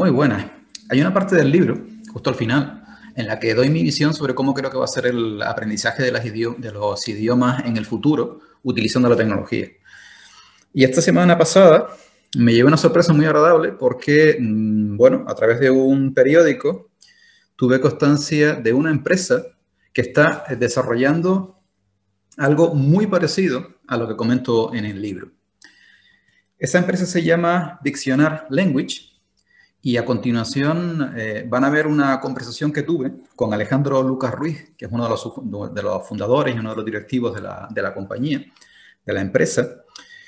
Muy buena. Hay una parte del libro, justo al final, en la que doy mi visión sobre cómo creo que va a ser el aprendizaje de los idiomas en el futuro utilizando la tecnología. Y esta semana pasada me llevé una sorpresa muy agradable porque, bueno, a través de un periódico tuve constancia de una empresa que está desarrollando algo muy parecido a lo que comento en el libro. Esa empresa se llama Dictionary Language y a continuación van a ver una conversación que tuve con Alejandro Lucas Ruiz, que es uno de los fundadores y uno de los directivos de la compañía, de la empresa,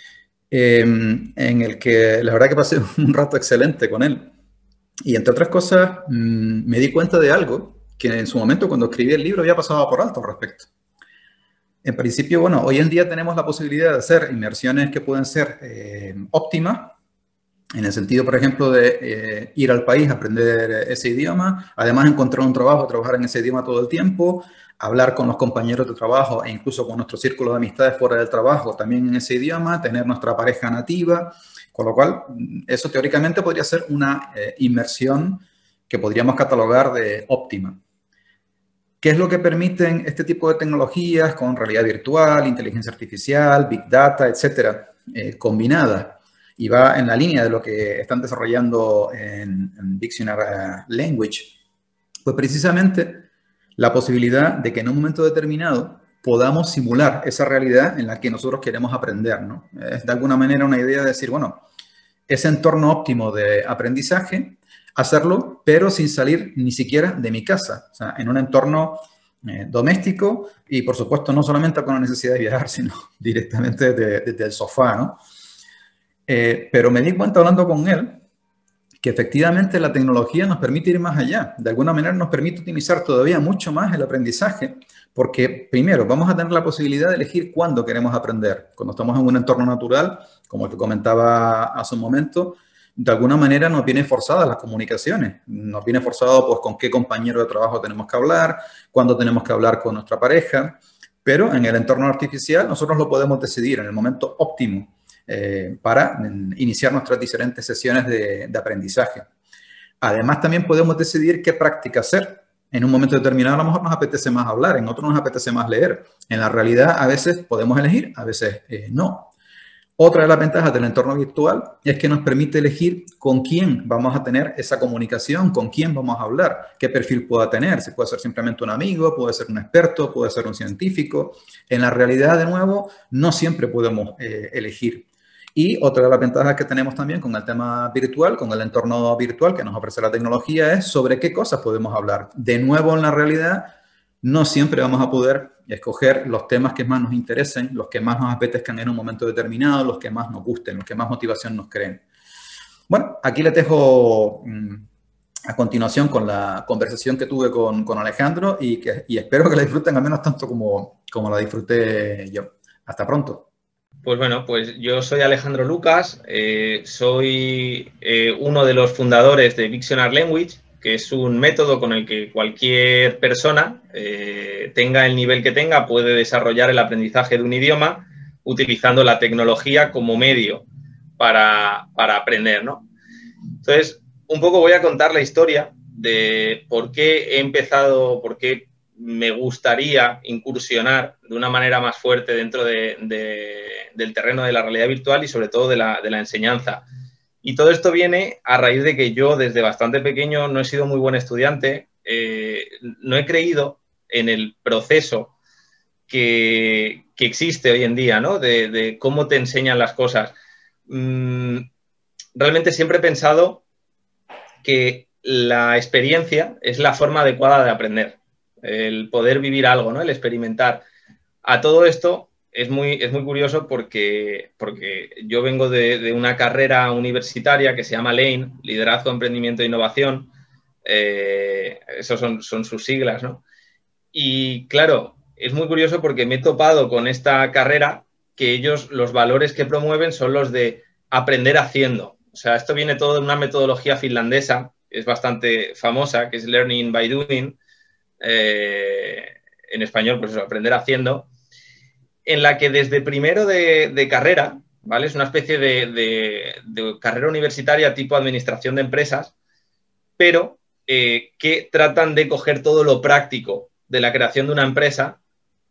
en el que la verdad que pasé un rato excelente con él. Y entre otras cosas, me di cuenta de algo que en su momento cuando escribí el libro había pasado por alto al respecto. En principio, bueno, hoy en día tenemos la posibilidad de hacer inmersiones que pueden ser óptimas, en el sentido, por ejemplo, de ir al país, aprender ese idioma, además encontrar un trabajo, trabajar en ese idioma todo el tiempo, hablar con los compañeros de trabajo e incluso con nuestro círculo de amistades fuera del trabajo también en ese idioma, tener nuestra pareja nativa, con lo cual eso teóricamente podría ser una inmersión que podríamos catalogar de óptima. ¿Qué es lo que permiten este tipo de tecnologías con realidad virtual, inteligencia artificial, big data, etcétera, combinadas? Y va en la línea de lo que están desarrollando en Dictionary Language. Pues precisamente la posibilidad de que en un momento determinado podamos simular esa realidad en la que nosotros queremos aprender, ¿no? Es de alguna manera una idea de decir, bueno, ese entorno óptimo de aprendizaje, hacerlo, pero sin salir ni siquiera de mi casa, o sea, en un entorno doméstico y, por supuesto, no solamente con la necesidad de viajar, sino directamente desde el sofá, ¿no? Pero me di cuenta hablando con él que efectivamente la tecnología nos permite ir más allá. De alguna manera nos permite optimizar todavía mucho más el aprendizaje, porque primero vamos a tener la posibilidad de elegir cuándo queremos aprender. Cuando estamos en un entorno natural, como el que comentaba hace un momento, de alguna manera nos viene forzada las comunicaciones, nos viene forzado pues con qué compañero de trabajo tenemos que hablar, cuándo tenemos que hablar con nuestra pareja, pero en el entorno artificial nosotros lo podemos decidir en el momento óptimo para iniciar nuestras diferentes sesiones de aprendizaje. Además, también podemos decidir qué práctica hacer. En un momento determinado a lo mejor nos apetece más hablar, en otro nos apetece más leer. En la realidad a veces podemos elegir, a veces no. Otra de las ventajas del entorno virtual es que nos permite elegir con quién vamos a tener esa comunicación, con quién vamos a hablar, qué perfil pueda tener. Si puede ser simplemente un amigo, puede ser un experto, puede ser un científico. En la realidad, de nuevo, no siempre podemos elegir. Y otra de las ventajas que tenemos también con el tema virtual, con el entorno virtual que nos ofrece la tecnología, es sobre qué cosas podemos hablar. De nuevo, en la realidad, no siempre vamos a poder escoger los temas que más nos interesen, los que más nos apetezcan en un momento determinado, los que más nos gusten, los que más motivación nos creen. Bueno, aquí les dejo a continuación con la conversación que tuve con Alejandro y espero que la disfruten al menos tanto como la disfruté yo. Hasta pronto. Pues bueno, pues yo soy Alejandro Lucas, soy uno de los fundadores de Dictionary Language, que es un método con el que cualquier persona, tenga el nivel que tenga, puede desarrollar el aprendizaje de un idioma utilizando la tecnología como medio para aprender, ¿no? Entonces, un poco voy a contar la historia de por qué he empezado, por qué me gustaría incursionar de una manera más fuerte dentro del terreno de la realidad virtual y sobre todo de la enseñanza. Y todo esto viene a raíz de que yo desde bastante pequeño no he sido muy buen estudiante, no he creído en el proceso que existe hoy en día, ¿no? De cómo te enseñan las cosas. Realmente siempre he pensado que la experiencia es la forma adecuada de aprender. El poder vivir algo, ¿no? El experimentar. A todo esto es muy curioso porque yo vengo de una carrera universitaria que se llama LANE, Liderazgo, Emprendimiento e Innovación. Esos son sus siglas, ¿no? Y claro, es muy curioso porque me he topado con esta carrera que ellos, los valores que promueven son los de aprender haciendo. O sea, esto viene todo de una metodología finlandesa, es bastante famosa, que es Learning by Doing. En español, pues eso, aprender haciendo, en la que desde primero de carrera, ¿vale? Es una especie de carrera universitaria tipo administración de empresas, pero que tratan de coger todo lo práctico de la creación de una empresa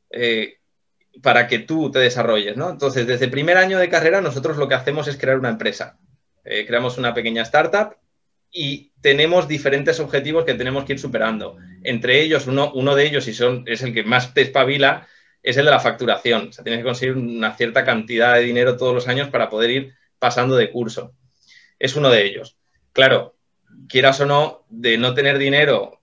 para que tú te desarrolles, ¿no? Entonces, desde el primer año de carrera, nosotros lo que hacemos es crear una empresa. Creamos una pequeña startup y tenemos diferentes objetivos que tenemos que ir superando. Entre ellos, uno de ellos, y es el que más te espabila, es el de la facturación. O sea, tienes que conseguir una cierta cantidad de dinero todos los años para poder ir pasando de curso. Es uno de ellos. Claro, quieras o no, de no tener dinero,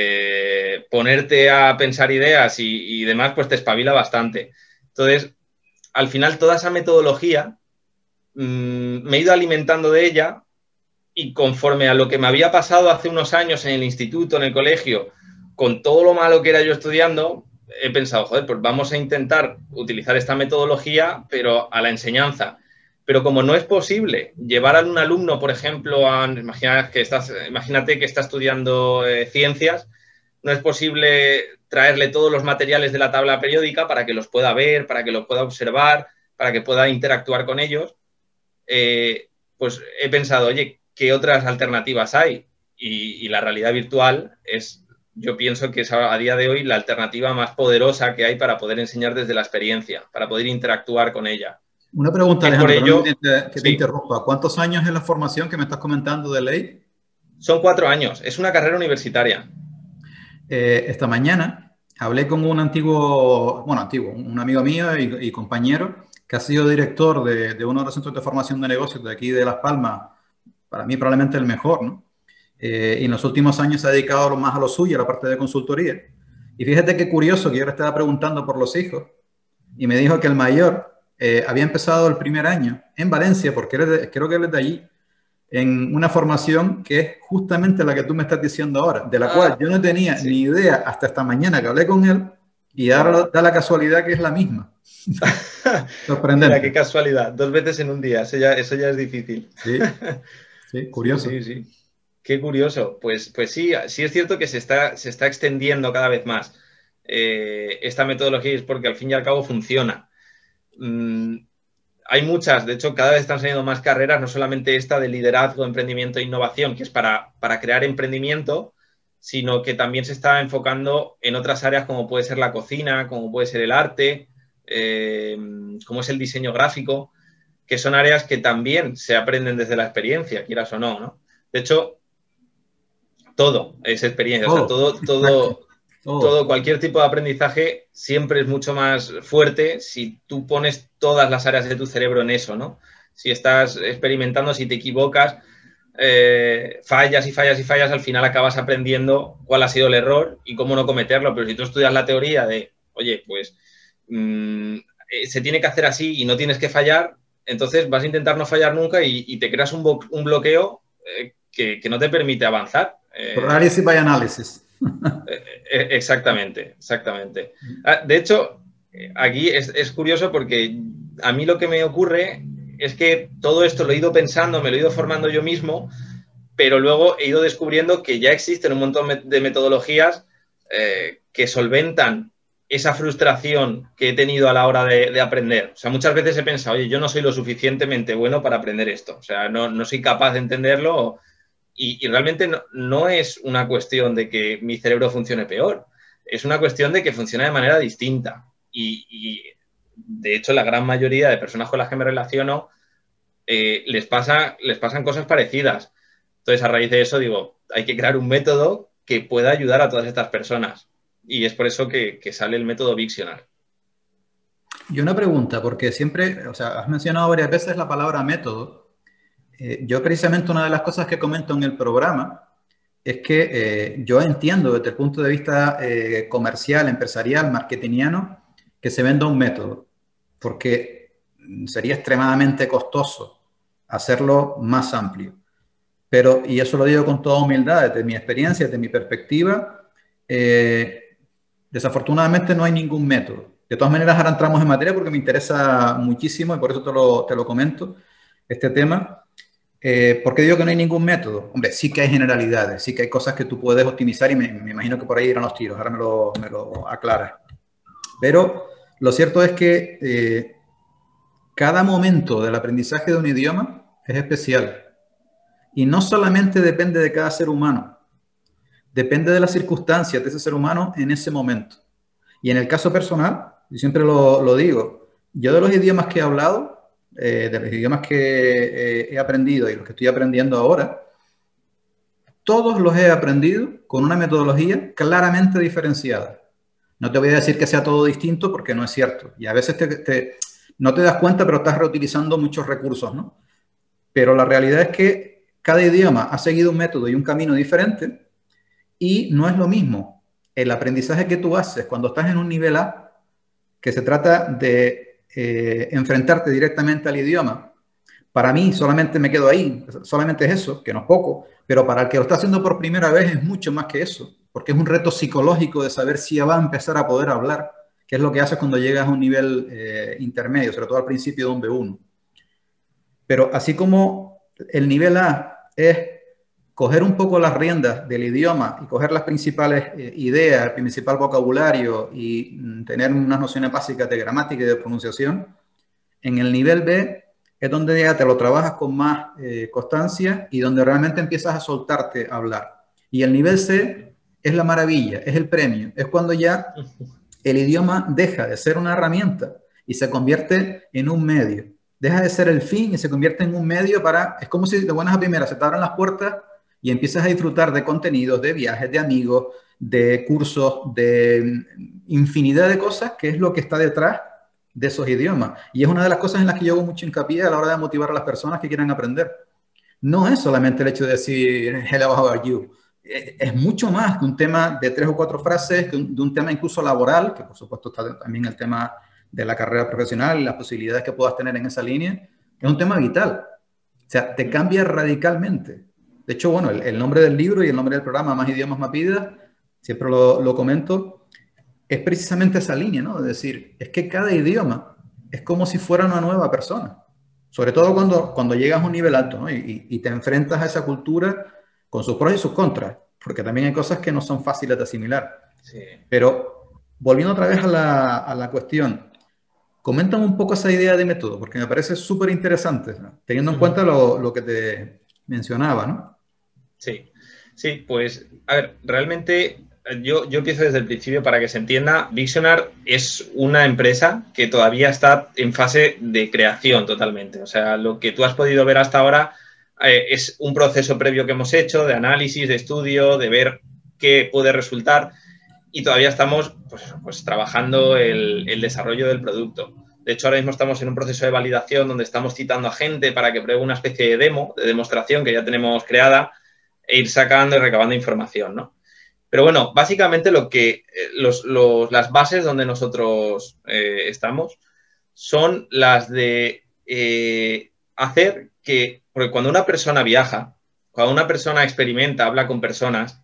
ponerte a pensar ideas y demás, pues te espabila bastante. Entonces, al final, toda esa metodología me he ido alimentando de ella y conforme a lo que me había pasado hace unos años en el instituto, en el colegio, con todo lo malo que era yo estudiando, he pensado, joder, pues vamos a intentar utilizar esta metodología, pero a la enseñanza. Pero como no es posible llevar a un alumno, por ejemplo, imagínate que está estudiando ciencias, no es posible traerle todos los materiales de la tabla periódica para que los pueda ver, para que los pueda observar, para que pueda interactuar con ellos. Pues he pensado, oye, ¿qué otras alternativas hay? Y la realidad virtual yo pienso que es a día de hoy la alternativa más poderosa que hay para poder enseñar desde la experiencia, para poder interactuar con ella. Una pregunta, Alejandro, por ello, que te interrumpa. ¿Cuántos años es la formación que me estás comentando de ley? Son 4 años, es una carrera universitaria. Esta mañana hablé con un un amigo mío y compañero que ha sido director de uno de los centros de formación de negocios de aquí de Las Palmas, para mí probablemente el mejor, ¿no? Y en los últimos años se ha dedicado más a lo suyo, a la parte de consultoría. Y fíjate qué curioso que yo le estaba preguntando por los hijos y me dijo que el mayor había empezado el primer año en Valencia, porque creo que él es de allí, en una formación que es justamente la que tú me estás diciendo ahora, de la cual yo no tenía ni idea hasta esta mañana que hablé con él, y ahora da la casualidad que es la misma. Sorprendente. Mira, qué casualidad, 2 veces en un día, eso ya es difícil. Sí, curioso. Sí. Qué curioso. Pues sí es cierto que se está extendiendo cada vez más esta metodología, es porque al fin y al cabo funciona. Hay muchas, de hecho, cada vez están saliendo más carreras, no solamente esta de liderazgo, emprendimiento e innovación, que es para crear emprendimiento, sino que también se está enfocando en otras áreas como puede ser la cocina, como puede ser el arte, como es el diseño gráfico, que son áreas que también se aprenden desde la experiencia, quieras o no, ¿no? De hecho, todo es experiencia, cualquier tipo de aprendizaje siempre es mucho más fuerte si tú pones todas las áreas de tu cerebro en eso, ¿no? Si estás experimentando, si te equivocas, fallas y fallas y fallas, al final acabas aprendiendo cuál ha sido el error y cómo no cometerlo. Pero si tú estudias la teoría de, oye, pues se tiene que hacer así y no tienes que fallar, entonces vas a intentar no fallar nunca y te creas un bloqueo que no te permite avanzar. Parálisis by análisis. Exactamente. De hecho, aquí es curioso porque a mí lo que me ocurre es que todo esto lo he ido pensando, me lo he ido formando yo mismo, pero luego he ido descubriendo que ya existen un montón de metodologías que solventan esa frustración que he tenido a la hora de aprender. O sea, muchas veces he pensado, oye, yo no soy lo suficientemente bueno para aprender esto. O sea, no soy capaz de entenderlo. Y realmente no es una cuestión de que mi cerebro funcione peor, es una cuestión de que funciona de manera distinta. Y de hecho, la gran mayoría de personas con las que me relaciono les pasan cosas parecidas. Entonces, a raíz de eso, digo, hay que crear un método que pueda ayudar a todas estas personas. Y es por eso que sale el método Victional. Y una pregunta, porque siempre, o sea, has mencionado varias veces la palabra método. Yo precisamente una de las cosas que comento en el programa es que yo entiendo desde el punto de vista comercial, empresarial, marketingiano, que se venda un método, porque sería extremadamente costoso hacerlo más amplio. Pero, y eso lo digo con toda humildad, desde mi experiencia, desde mi perspectiva, desafortunadamente no hay ningún método. De todas maneras, ahora entramos en materia porque me interesa muchísimo y por eso te lo comento, este tema. ¿Por qué digo que no hay ningún método? Hombre, sí que hay generalidades, sí que hay cosas que tú puedes optimizar y me imagino que por ahí irán los tiros, ahora me lo aclaras. Pero lo cierto es que cada momento del aprendizaje de un idioma es especial y no solamente depende de cada ser humano, depende de las circunstancias de ese ser humano en ese momento. Y en el caso personal, yo siempre lo digo, yo de los idiomas que he hablado, de los idiomas que he aprendido y los que estoy aprendiendo ahora, todos los he aprendido con una metodología claramente diferenciada. No te voy a decir que sea todo distinto porque no es cierto. Y a veces no te das cuenta, pero estás reutilizando muchos recursos, ¿no? Pero la realidad es que cada idioma ha seguido un método y un camino diferente y no es lo mismo el aprendizaje que tú haces cuando estás en un nivel A, que se trata de enfrentarte directamente al idioma. Para mí solamente me quedo ahí, solamente es eso, que no es poco, pero para el que lo está haciendo por primera vez es mucho más que eso, porque es un reto psicológico de saber si ya va a empezar a poder hablar, que es lo que haces cuando llegas a un nivel intermedio, sobre todo al principio de un B1. Pero así como el nivel A es coger un poco las riendas del idioma y coger las principales ideas, el principal vocabulario y tener unas nociones básicas de gramática y de pronunciación, en el nivel B es donde ya te lo trabajas con más constancia y donde realmente empiezas a soltarte a hablar. Y el nivel C es la maravilla, es el premio, es cuando ya el idioma deja de ser una herramienta y se convierte en un medio. Deja de ser el fin y se convierte en un medio para... Es como si de buenas a primeras se te abran las puertas y empiezas a disfrutar de contenidos, de viajes, de amigos, de cursos, de infinidad de cosas, que es lo que está detrás de esos idiomas. Y es una de las cosas en las que yo hago mucho hincapié a la hora de motivar a las personas que quieran aprender. No es solamente el hecho de decir, hello, how are you? Es mucho más que un tema de 3 o 4 frases, de un tema incluso laboral, que por supuesto está también el tema de la carrera profesional y las posibilidades que puedas tener en esa línea. Es un tema vital. O sea, te cambia radicalmente. De hecho, bueno, el nombre del libro y el nombre del programa, Más idiomas, más vidas, siempre lo comento, es precisamente esa línea, ¿no? Es decir, es que cada idioma es como si fuera una nueva persona. Sobre todo cuando llegas a un nivel alto, ¿no? Y te enfrentas a esa cultura con sus pros y sus contras, porque también hay cosas que no son fáciles de asimilar. Sí. Pero volviendo otra vez a la cuestión, coméntame un poco esa idea de método, porque me parece súper interesante, ¿no? Teniendo en cuenta lo que te mencionaba, ¿no? Sí, sí, pues, a ver, realmente yo empiezo desde el principio para que se entienda. Vixionar es una empresa que todavía está en fase de creación totalmente. O sea, lo que tú has podido ver hasta ahora es un proceso previo que hemos hecho de análisis, de estudio, de ver qué puede resultar y todavía estamos pues trabajando el desarrollo del producto. De hecho, ahora mismo estamos en un proceso de validación donde estamos citando a gente para que pruebe una especie de demo, de demostración que ya tenemos creada e ir sacando y recabando información, ¿no? Pero bueno, básicamente lo que las bases donde nosotros estamos son las de hacer que, porque cuando una persona viaja, cuando una persona experimenta, habla con personas,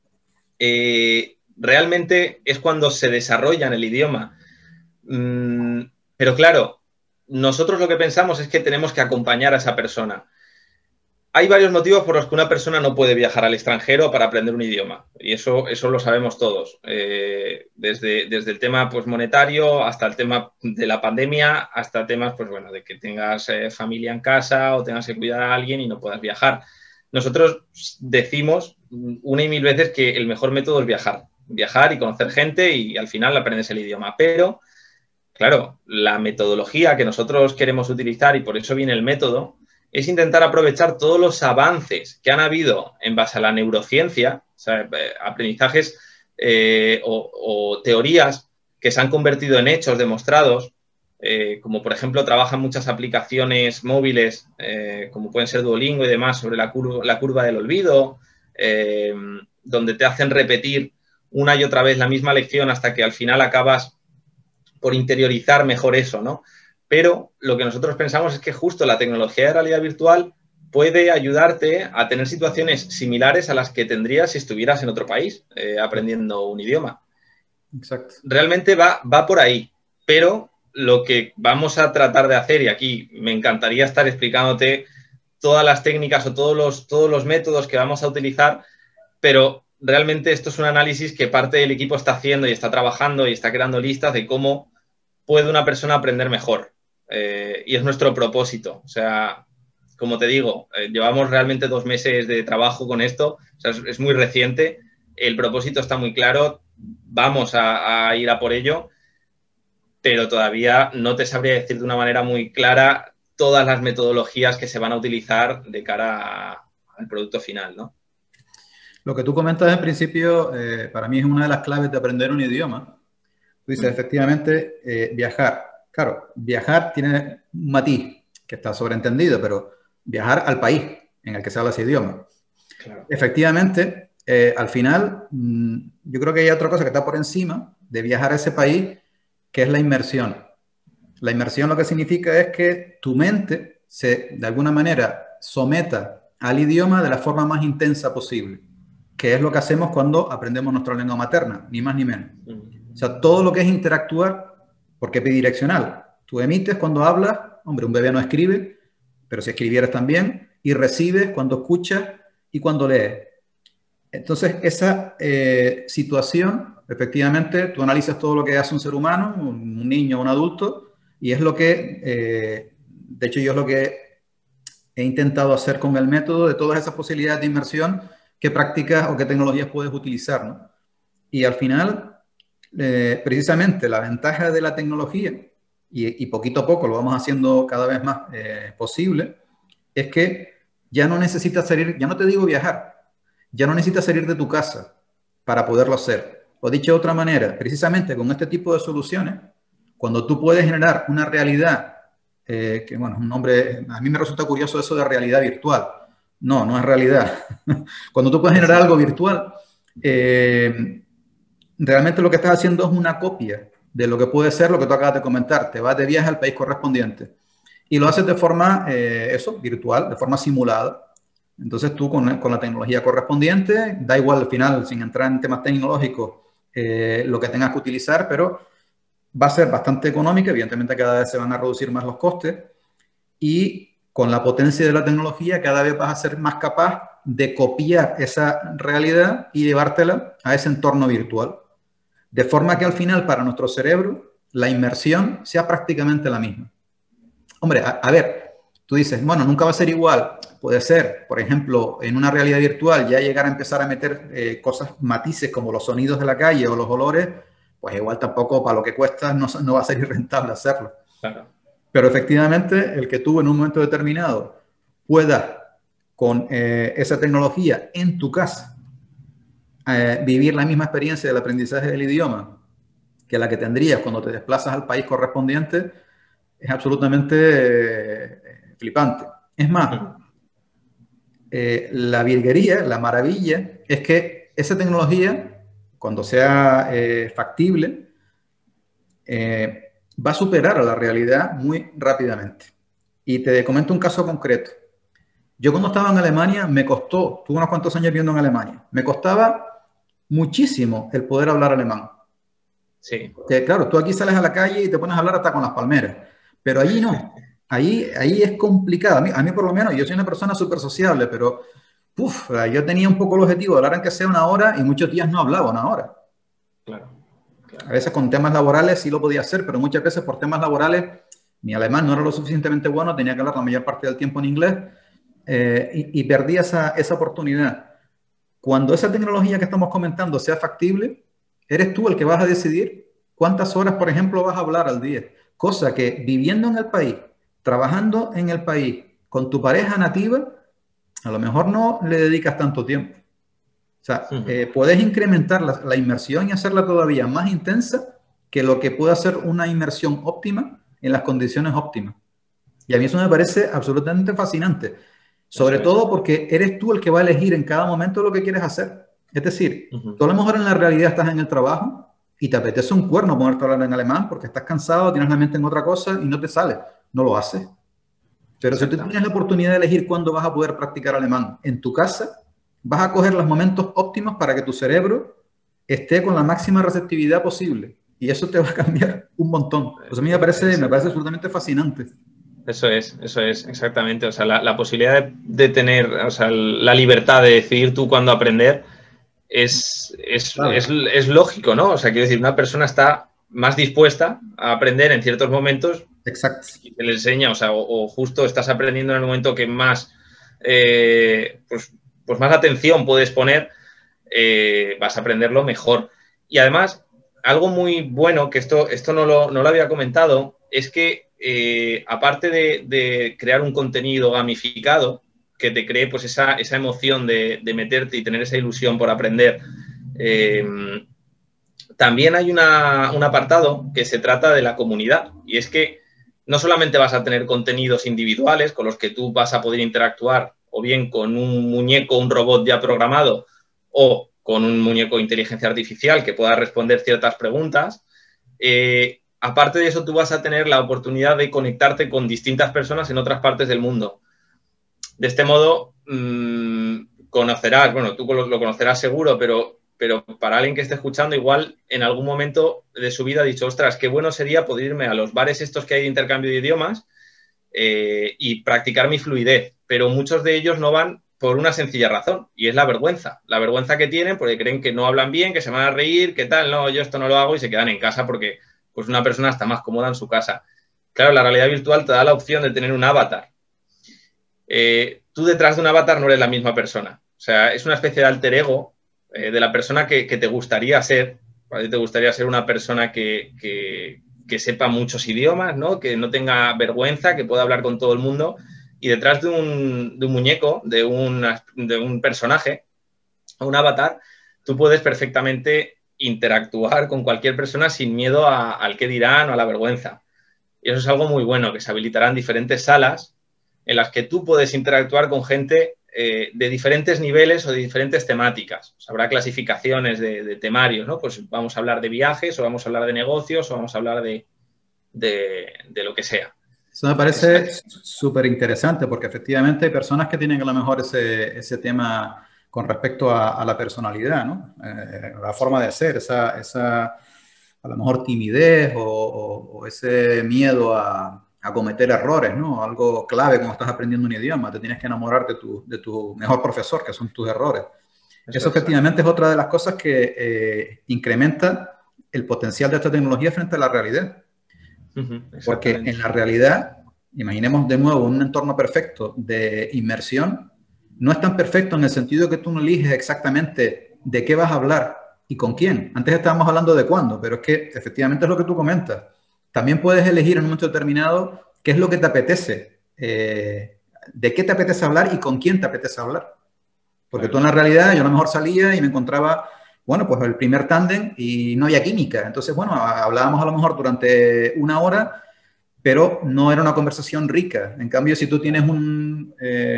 realmente es cuando se desarrolla en el idioma. Pero claro, nosotros lo que pensamos es que tenemos que acompañar a esa persona. Hay varios motivos por los que una persona no puede viajar al extranjero para aprender un idioma. Y eso lo sabemos todos. Desde el tema pues, monetario hasta el tema de la pandemia, hasta temas pues, bueno, de que tengas familia en casa o tengas que cuidar a alguien y no puedas viajar. Nosotros decimos una y mil veces que el mejor método es viajar. Viajar y conocer gente y al final aprendes el idioma. Pero, claro, la metodología que nosotros queremos utilizar y por eso viene el método es intentar aprovechar todos los avances que han habido en base a la neurociencia, o sea, aprendizajes o teorías que se han convertido en hechos demostrados, como por ejemplo trabajan muchas aplicaciones móviles, como pueden ser Duolingo y demás, sobre la curva del olvido, donde te hacen repetir una y otra vez la misma lección hasta que al final acabas por interiorizar mejor eso, ¿no? Pero lo que nosotros pensamos es que justo la tecnología de realidad virtual puede ayudarte a tener situaciones similares a las que tendrías si estuvieras en otro país aprendiendo un idioma. Exacto. Realmente va por ahí, pero lo que vamos a tratar de hacer, y aquí me encantaría estar explicándote todas las técnicas o todos los métodos que vamos a utilizar, pero realmente esto es un análisis que parte del equipo está haciendo y está trabajando y está creando listas de cómo puede una persona aprender mejor. Y es nuestro propósito. O sea, como te digo, llevamos realmente 2 meses de trabajo con esto. O sea, es muy reciente, el propósito está muy claro, vamos a ir a por ello, pero todavía no te sabría decir de una manera muy clara todas las metodologías que se van a utilizar de cara al producto final, ¿no? Lo que tú comentas en principio, para mí es una de las claves de aprender un idioma. Tú dices, efectivamente, viajar. Claro, viajar tiene un matiz que está sobreentendido, pero viajar al país en el que se habla ese idioma. Claro. Efectivamente, al final, yo creo que hay otra cosa que está por encima de viajar a ese país, que es la inmersión. La inmersión lo que significa es que tu mente se, de alguna manera, someta al idioma de la forma más intensa posible, que es lo que hacemos cuando aprendemos nuestra lengua materna, ni más ni menos. O sea, todo lo que es interactuar, porque es bidireccional. Tú emites cuando hablas, hombre, un bebé no escribe, pero si escribieras también, y recibes cuando escuchas y cuando lees. Entonces, esa situación, efectivamente, tú analizas todo lo que hace un ser humano, un niño o un adulto, y es lo que, de hecho, yo es lo que he intentado hacer con el método de todas esas posibilidades de inmersión, qué prácticas o qué tecnologías puedes utilizar, ¿no? Y al final, precisamente la ventaja de la tecnología, y poquito a poco lo vamos haciendo cada vez más posible, es que ya no necesitas salir, ya no te digo viajar, ya no necesitas salir de tu casa para poderlo hacer. O dicho de otra manera, precisamente con este tipo de soluciones, cuando tú puedes generar una realidad, que bueno, un nombre, a mí me resulta curioso eso de realidad virtual. No, no es realidad. Cuando tú puedes generar algo virtual, realmente lo que estás haciendo es una copia de lo que puede ser lo que tú acabas de comentar. Te vas de viaje al país correspondiente y lo haces de forma, virtual, de forma simulada. Entonces tú con la tecnología correspondiente, da igual al final, sin entrar en temas tecnológicos, lo que tengas que utilizar, pero va a ser bastante económica. Evidentemente cada vez se van a reducir más los costes y con la potencia de la tecnología cada vez vas a ser más capaz de copiar esa realidad y llevártela a ese entorno virtual. De forma que al final para nuestro cerebro la inmersión sea prácticamente la misma. Hombre, a ver, tú dices, bueno, nunca va a ser igual. Puede ser, por ejemplo, en una realidad virtual ya llegar a empezar a meter cosas, matices como los sonidos de la calle o los olores, pues igual tampoco para lo que cuesta no va a ser rentable hacerlo. Claro. Pero efectivamente el que tú en un momento determinado puedas con esa tecnología en tu casa vivir la misma experiencia del aprendizaje del idioma que la que tendrías cuando te desplazas al país correspondiente, es absolutamente flipante. Es más, la virguería, la maravilla, es que esa tecnología, cuando sea factible, va a superar a la realidad muy rápidamente. Y te comento un caso concreto. Yo cuando estaba en Alemania me costó, tuve unos cuantos años viviendo en Alemania, me costaba muchísimo el poder hablar alemán. Sí. Que, claro, tú aquí sales a la calle y te pones a hablar hasta con las palmeras, pero allí no. Ahí es complicado. A mí por lo menos, yo soy una persona súper sociable, pero yo tenía un poco el objetivo de hablar aunque sea una hora y muchos días no hablaba una hora. Claro. A veces con temas laborales sí lo podía hacer, pero muchas veces por temas laborales mi alemán no era lo suficientemente bueno, tenía que hablar la mayor parte del tiempo en inglés y perdí esa oportunidad. Cuando esa tecnología que estamos comentando sea factible, eres tú el que vas a decidir cuántas horas, por ejemplo, vas a hablar al día. Cosa que viviendo en el país, trabajando en el país, con tu pareja nativa, a lo mejor no le dedicas tanto tiempo. O sea, puedes incrementar la inmersión y hacerla todavía más intensa que lo que puede hacer una inmersión óptima en las condiciones óptimas. Y a mí eso me parece absolutamente fascinante. Sobre todo porque eres tú el que va a elegir en cada momento lo que quieres hacer. Es decir, tú a lo mejor en la realidad estás en el trabajo y te apetece un cuerno ponerte a hablar en alemán porque estás cansado, tienes la mente en otra cosa y no te sale. No lo haces. Pero si tú tienes la oportunidad de elegir cuándo vas a poder practicar alemán en tu casa, vas a coger los momentos óptimos para que tu cerebro esté con la máxima receptividad posible. Y eso te va a cambiar un montón. Pues a mí me parece absolutamente fascinante. Eso es, exactamente. O sea, la posibilidad de tener, o sea, la libertad de decidir tú cuándo aprender es lógico, ¿no? O sea, quiero decir, una persona está más dispuesta a aprender en ciertos momentos. Exacto. Y te le enseña, o sea, o justo estás aprendiendo en el momento que más, pues más atención puedes poner. vas a aprenderlo mejor. Y además, algo muy bueno, que esto no lo había comentado, es que aparte de crear un contenido gamificado que te cree pues esa emoción de meterte y tener esa ilusión por aprender, también hay un apartado que se trata de la comunidad, y es que no solamente vas a tener contenidos individuales con los que tú vas a poder interactuar o bien con un muñeco, un robot ya programado, o con un muñeco de inteligencia artificial que pueda responder ciertas preguntas. Aparte de eso, tú vas a tener la oportunidad de conectarte con distintas personas en otras partes del mundo. De este modo, conocerás, bueno, tú lo conocerás seguro, pero para alguien que esté escuchando, igual en algún momento de su vida ha dicho, ostras, qué bueno sería poder irme a los bares estos que hay de intercambio de idiomas y practicar mi fluidez. Pero muchos de ellos no van por una sencilla razón, y es la vergüenza. La vergüenza que tienen porque creen que no hablan bien, que se van a reír, que tal, no, yo esto no lo hago, y se quedan en casa porque pues una persona está más cómoda en su casa. Claro, la realidad virtual te da la opción de tener un avatar. Tú detrás de un avatar no eres la misma persona. O sea, es una especie de alter ego de la persona que te gustaría ser. ¿Vale? Te gustaría ser una persona que sepa muchos idiomas, ¿no? Que no tenga vergüenza, que pueda hablar con todo el mundo. Y detrás de un muñeco, de un personaje, un avatar, tú puedes perfectamente interactuar con cualquier persona sin miedo al qué dirán o a la vergüenza. Y eso es algo muy bueno, que se habilitarán diferentes salas en las que tú puedes interactuar con gente de diferentes niveles o de diferentes temáticas. O sea, habrá clasificaciones de temarios, ¿no? Pues vamos a hablar de viajes, o vamos a hablar de negocios, o vamos a hablar de lo que sea. Eso me parece súper interesante, porque efectivamente hay personas que tienen a lo mejor ese tema con respecto a la personalidad, ¿no? La forma de ser, esa a lo mejor timidez o ese miedo a cometer errores, ¿no? Algo clave cuando estás aprendiendo un idioma, te tienes que enamorar de tu mejor profesor, que son tus errores. Eso efectivamente es otra de las cosas que incrementa el potencial de esta tecnología frente a la realidad. Porque en la realidad, imaginemos de nuevo un entorno perfecto de inmersión, no es tan perfecto en el sentido que tú no eliges exactamente de qué vas a hablar y con quién. Antes estábamos hablando de cuándo, pero es que efectivamente es lo que tú comentas. También puedes elegir en un momento determinado qué es lo que te apetece, de qué te apetece hablar y con quién te apetece hablar. Porque tú en la realidad, yo a lo mejor salía y me encontraba, bueno, pues el primer tándem y no había química. Entonces, bueno, hablábamos a lo mejor durante una hora, pero no era una conversación rica. En cambio, si tú tienes un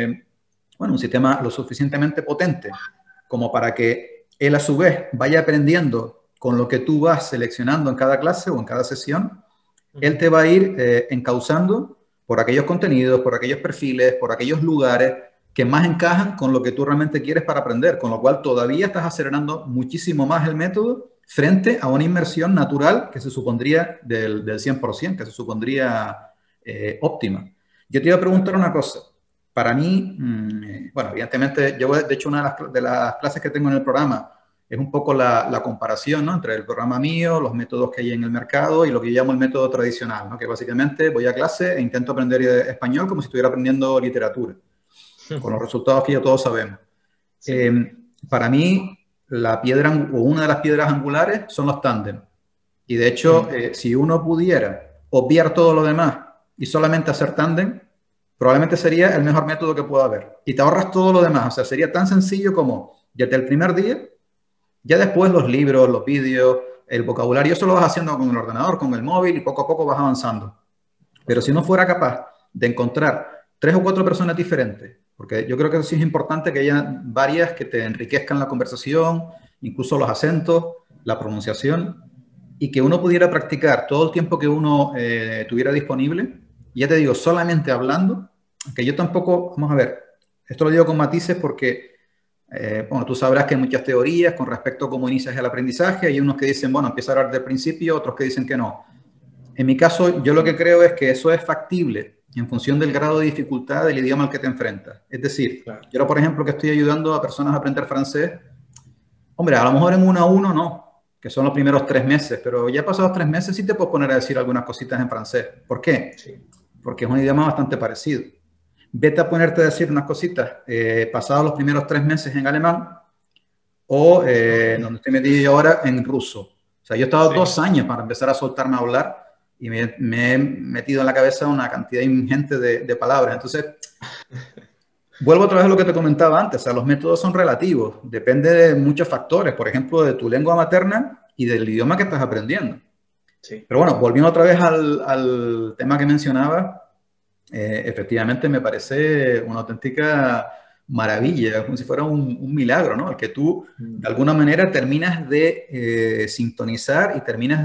sistema lo suficientemente potente como para que él a su vez vaya aprendiendo con lo que tú vas seleccionando en cada clase o en cada sesión, él te va a ir encauzando por aquellos contenidos, por aquellos perfiles, por aquellos lugares que más encajan con lo que tú realmente quieres para aprender, con lo cual todavía estás acelerando muchísimo más el método frente a una inmersión natural que se supondría del 100%, que se supondría óptima. Yo te iba a preguntar una cosa. Para mí, bueno, evidentemente, yo de hecho una de las clases que tengo en el programa es un poco la comparación, ¿no? Entre el programa mío, los métodos que hay en el mercado y lo que yo llamo el método tradicional, ¿no? Que básicamente voy a clase e intento aprender español como si estuviera aprendiendo literatura, con los resultados que ya todos sabemos. Sí. Para mí, la piedra o una de las piedras angulares son los tándems. Y de hecho, si uno pudiera obviar todo lo demás y solamente hacer tándem, probablemente sería el mejor método que pueda haber. Y te ahorras todo lo demás. O sea, sería tan sencillo como desde el primer día, ya después los libros, los vídeos, el vocabulario, eso lo vas haciendo con el ordenador, con el móvil, y poco a poco vas avanzando. Pero si no fuera capaz de encontrar 3 o 4 personas diferentes, porque yo creo que sí es importante que haya varias que te enriquezcan la conversación, incluso los acentos, la pronunciación, y que uno pudiera practicar todo el tiempo que uno tuviera disponible. Ya te digo, solamente hablando, que yo tampoco, vamos a ver, esto lo digo con matices porque, bueno, tú sabrás que hay muchas teorías con respecto a cómo inicias el aprendizaje. Hay unos que dicen, bueno, empieza a hablar del principio, otros que dicen que no. En mi caso, yo lo que creo es que eso es factible en función del grado de dificultad del idioma al que te enfrentas. Es decir, claro, yo, por ejemplo, que estoy ayudando a personas a aprender francés, hombre, a lo mejor en 1 a 1 no, que son los primeros 3 meses, pero ya pasados 3 meses sí te puedes poner a decir algunas cositas en francés. ¿Por qué? Sí. Porque es un idioma bastante parecido. Vete a ponerte a decir unas cositas pasados los primeros 3 meses en alemán o donde estoy metido yo ahora en ruso. O sea, yo he estado Sí. 2 años para empezar a soltarme a hablar y me he metido en la cabeza una cantidad ingente de palabras. Entonces, vuelvo otra vez a lo que te comentaba antes. O sea, los métodos son relativos. Depende de muchos factores. Por ejemplo, de tu lengua materna y del idioma que estás aprendiendo. Sí. Pero bueno, volviendo otra vez al tema que mencionaba, efectivamente me parece una auténtica maravilla, como si fuera un milagro, ¿no? El que tú, de alguna manera, terminas de sintonizar y terminas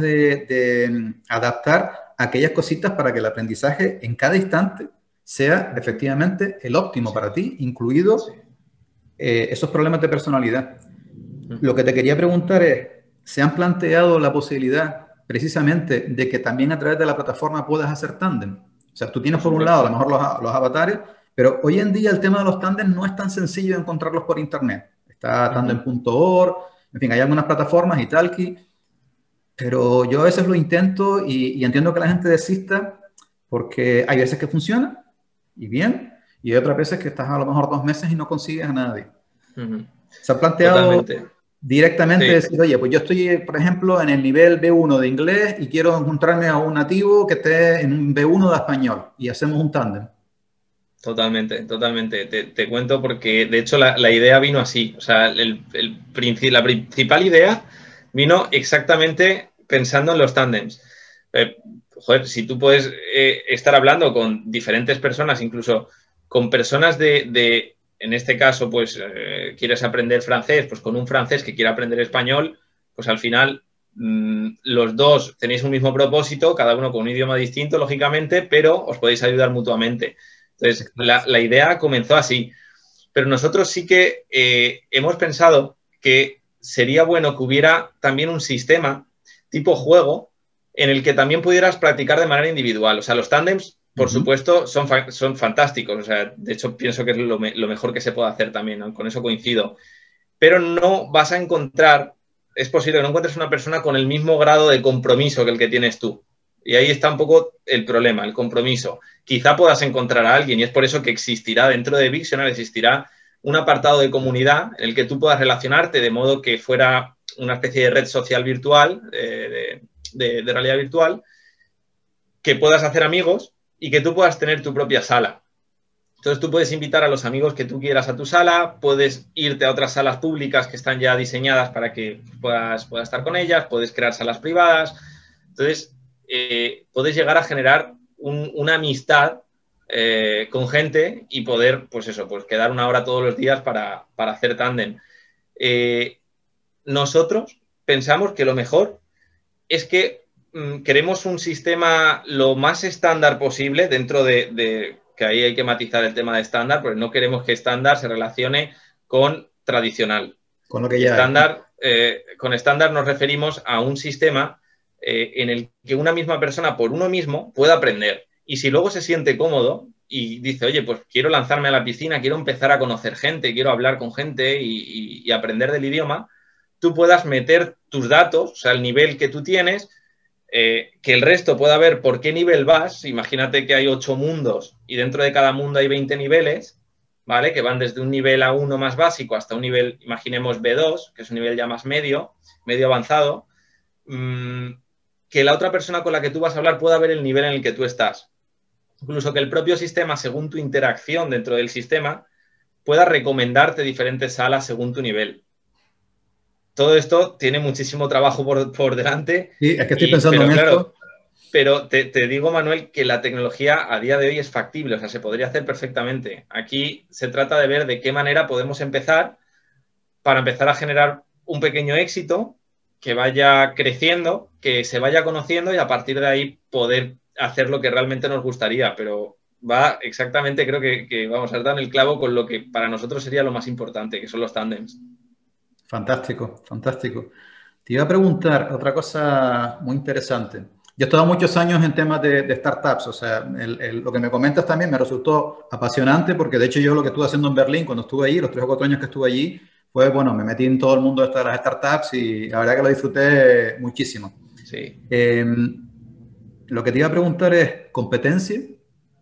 de adaptar aquellas cositas para que el aprendizaje en cada instante sea efectivamente el óptimo para ti, incluido esos problemas de personalidad. Lo que te quería preguntar es, ¿se han planteado la posibilidad precisamente de que también a través de la plataforma puedas hacer tándem? O sea, tú tienes por un lado a lo mejor los avatares, pero hoy en día el tema de los tándem no es tan sencillo de encontrarlos por internet. Está tandem.org, en fin, hay algunas plataformas, Italki, pero yo a veces lo intento y entiendo que la gente desista porque hay veces que funciona y bien, y hay otras veces que estás a lo mejor 2 meses y no consigues a nadie. ¿Se ha planteado Totalmente. directamente Sí. decir, oye, pues yo estoy, por ejemplo, en el nivel B1 de inglés y quiero encontrarme a un nativo que esté en un B1 de español y hacemos un tándem? Totalmente, totalmente. Te cuento porque, de hecho, la idea vino así. O sea, la principal idea vino exactamente pensando en los tándems. Joder, si tú puedes estar hablando con diferentes personas, incluso con personas en este caso, pues quieres aprender francés, pues con un francés que quiera aprender español, pues al final los dos tenéis un mismo propósito, cada uno con un idioma distinto, lógicamente, pero os podéis ayudar mutuamente. Entonces, la idea comenzó así, pero nosotros sí que hemos pensado que sería bueno que hubiera también un sistema tipo juego en el que también pudieras practicar de manera individual. O sea, los tándems, por supuesto, son fantásticos. O sea, de hecho, pienso que es lo mejor que se puede hacer también, ¿no? Con eso coincido. Pero no vas a encontrar, es posible que no encuentres una persona con el mismo grado de compromiso que el que tienes tú. Y ahí está un poco el problema, el compromiso. Quizá puedas encontrar a alguien y es por eso que existirá dentro de Wiktionary, existirá un apartado de comunidad en el que tú puedas relacionarte de modo que fuera una especie de red social virtual, de realidad virtual, que puedas hacer amigos y que tú puedas tener tu propia sala. Entonces tú puedes invitar a los amigos que tú quieras a tu sala, puedes irte a otras salas públicas que están ya diseñadas para que puedas estar con ellas, puedes crear salas privadas. Entonces, puedes llegar a generar una amistad con gente y poder, pues eso, pues quedar una hora todos los días para hacer tándem. Nosotros pensamos que lo mejor es que queremos un sistema lo más estándar posible dentro de que ahí hay que matizar el tema de estándar, porque no queremos que estándar se relacione con tradicional. Con lo que ya estándar, con estándar nos referimos a un sistema en el que una misma persona por uno mismo pueda aprender. Y si luego se siente cómodo y dice, oye, pues quiero lanzarme a la piscina, quiero empezar a conocer gente, quiero hablar con gente y aprender del idioma, tú puedas meter tus datos, o sea, el nivel que tú tienes, que el resto pueda ver por qué nivel vas. Imagínate que hay 8 mundos y dentro de cada mundo hay 20 niveles, ¿vale? Que van desde un nivel A1 más básico hasta un nivel, imaginemos B2, que es un nivel ya más medio avanzado, que la otra persona con la que tú vas a hablar pueda ver el nivel en el que tú estás. Incluso que el propio sistema, según tu interacción dentro del sistema, pueda recomendarte diferentes salas según tu nivel. Todo esto tiene muchísimo trabajo por delante. Sí, es que estoy pensando pero en claro, esto. Pero te digo, Manuel, que la tecnología a día de hoy es factible, o sea, se podría hacer perfectamente. Aquí se trata de ver de qué manera podemos empezar para empezar a generar un pequeño éxito que vaya creciendo, que se vaya conociendo y a partir de ahí poder hacer lo que realmente nos gustaría. Pero va exactamente, creo que vamos a dar en el clavo con lo que para nosotros sería lo más importante, que son los tándems. Fantástico, fantástico. Te iba a preguntar otra cosa muy interesante. Yo he estado muchos años en temas de startups, o sea, lo que me comentas también me resultó apasionante porque de hecho yo lo que estuve haciendo en Berlín cuando estuve allí, los 3 o 4 años que estuve allí, fue, bueno, me metí en todo el mundo de las startups y la verdad que lo disfruté muchísimo. Sí. Lo que te iba a preguntar es, ¿competencia?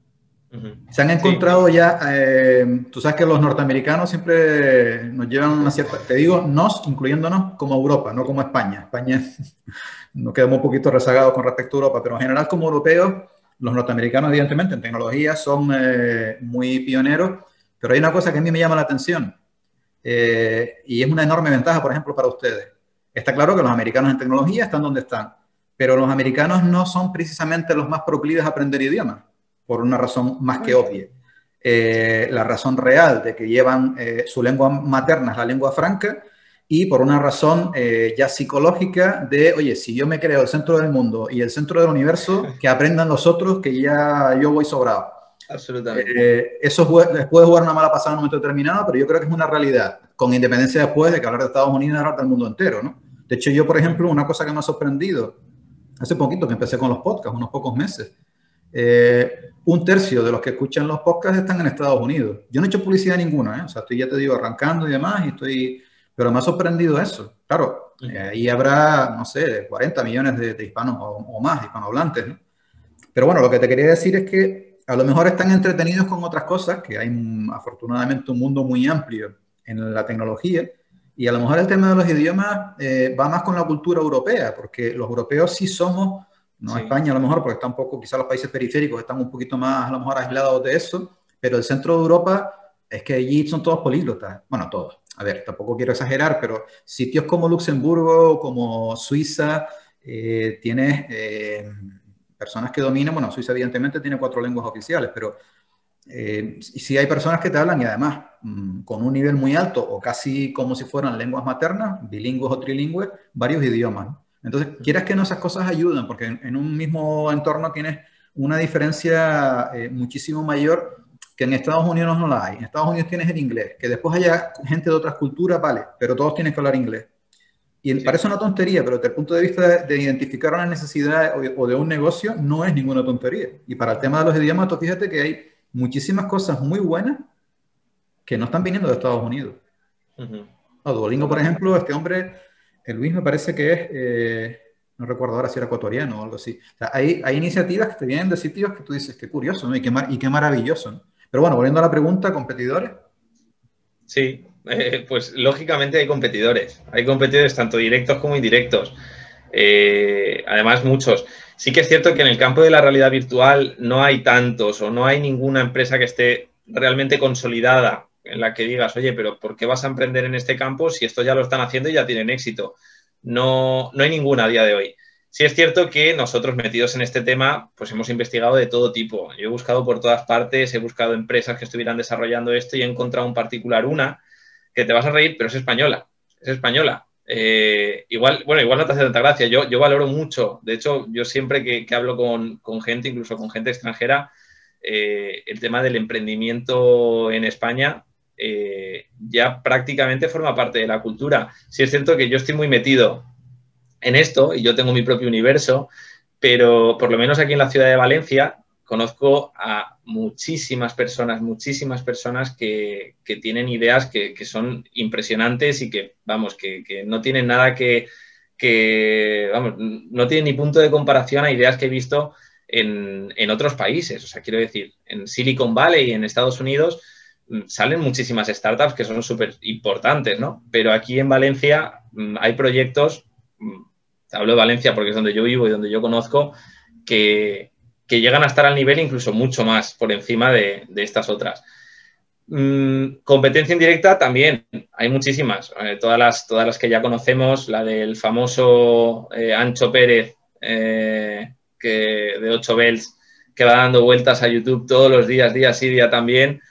Se han encontrado ya, tú sabes que los norteamericanos siempre nos llevan una cierta, te digo, nos, incluyéndonos como Europa, no como España. España nos quedamos un poquito rezagados con respecto a Europa, pero en general como europeos, los norteamericanos evidentemente en tecnología son muy pioneros, pero hay una cosa que a mí me llama la atención y es una enorme ventaja, por ejemplo, para ustedes. Está claro que los americanos en tecnología están donde están, pero los americanos no son precisamente los más proclives a aprender idiomas, por una razón más que obvia. La razón real de que llevan su lengua materna es la lengua franca y por una razón ya psicológica de, oye, si yo me creo el centro del mundo y el centro del universo, que aprendan los otros que ya yo voy sobrado. Absolutamente. Eso les puede jugar una mala pasada en un momento determinado, pero yo creo que es una realidad, con independencia después de que hablar de Estados Unidos es hablar del mundo entero, ¿no? De hecho, yo, por ejemplo, una cosa que me ha sorprendido, hace poquito que empecé con los podcasts, unos pocos meses, un tercio de los que escuchan los podcasts están en Estados Unidos. Yo no he hecho publicidad ninguna, o sea, estoy, ya te digo, arrancando y demás, pero me ha sorprendido eso. Claro, ahí habrá, no sé, 40 millones de hispanos o más, hispanohablantes, ¿no? Pero bueno, lo que te quería decir es que a lo mejor están entretenidos con otras cosas, que hay afortunadamente un mundo muy amplio en la tecnología, y a lo mejor el tema de los idiomas va más con la cultura europea, porque los europeos sí somos, no España a lo mejor, porque está un poco, quizás los países periféricos están un poquito más a lo mejor aislados de eso, pero el centro de Europa es que allí son todos políglotas, bueno, todos, a ver, tampoco quiero exagerar, pero sitios como Luxemburgo, como Suiza, tienes personas que dominan, bueno, Suiza evidentemente tiene 4 lenguas oficiales, pero sí hay personas que te hablan y además con un nivel muy alto o casi como si fueran lenguas maternas, bilingües o trilingües, varios idiomas, ¿no? Entonces, quieras que no, esas cosas ayudan, porque en un mismo entorno tienes una diferencia muchísimo mayor que en Estados Unidos no la hay. En Estados Unidos tienes el inglés, que después haya gente de otras culturas, vale, pero todos tienen que hablar inglés. Y parece una tontería, pero desde el punto de vista de identificar una necesidad o de un negocio, no es ninguna tontería. Y para el tema de los idiomas, tú fíjate que hay muchísimas cosas muy buenas que no están viniendo de Estados Unidos. Duolingo, por ejemplo, este hombre, Luis, me parece que es, no recuerdo ahora si era ecuatoriano o algo así. O sea, hay iniciativas que te vienen de sitios que tú dices, qué curioso, ¿no? Y qué maravilloso, ¿no? Pero bueno, volviendo a la pregunta, ¿competidores? Sí, pues lógicamente hay competidores. Hay competidores tanto directos como indirectos. Además, muchos. Sí que es cierto que en el campo de la realidad virtual no hay tantos o no hay ninguna empresa que esté realmente consolidada en la que digas, oye, pero ¿por qué vas a emprender en este campo si esto ya lo están haciendo y ya tienen éxito? No hay ninguna a día de hoy. Sí es cierto que nosotros metidos en este tema, pues hemos investigado de todo tipo. Yo he buscado por todas partes, he buscado empresas que estuvieran desarrollando esto y he encontrado en particular una que te vas a reír, pero es española. Es española. Igual no te hace tanta gracia. Yo valoro mucho. De hecho, yo siempre que hablo con gente, incluso con gente extranjera, el tema del emprendimiento en España ya prácticamente forma parte de la cultura. Sí es cierto que yo estoy muy metido en esto y yo tengo mi propio universo, pero por lo menos aquí en la ciudad de Valencia conozco a muchísimas personas que tienen ideas que son impresionantes y que, vamos, que no tienen nada vamos, no tienen ni punto de comparación a ideas que he visto en otros países. O sea, quiero decir, en Silicon Valley, en Estados Unidos, salen muchísimas startups que son súper importantes, ¿no? Pero aquí en Valencia hay proyectos, hablo de Valencia porque es donde yo vivo y donde yo conozco, que llegan a estar al nivel incluso mucho más por encima de estas otras. Competencia indirecta también, hay muchísimas. Todas las que ya conocemos, la del famoso Ancho Pérez, de 8 Bells, que va dando vueltas a YouTube todos los días, día sí, día también.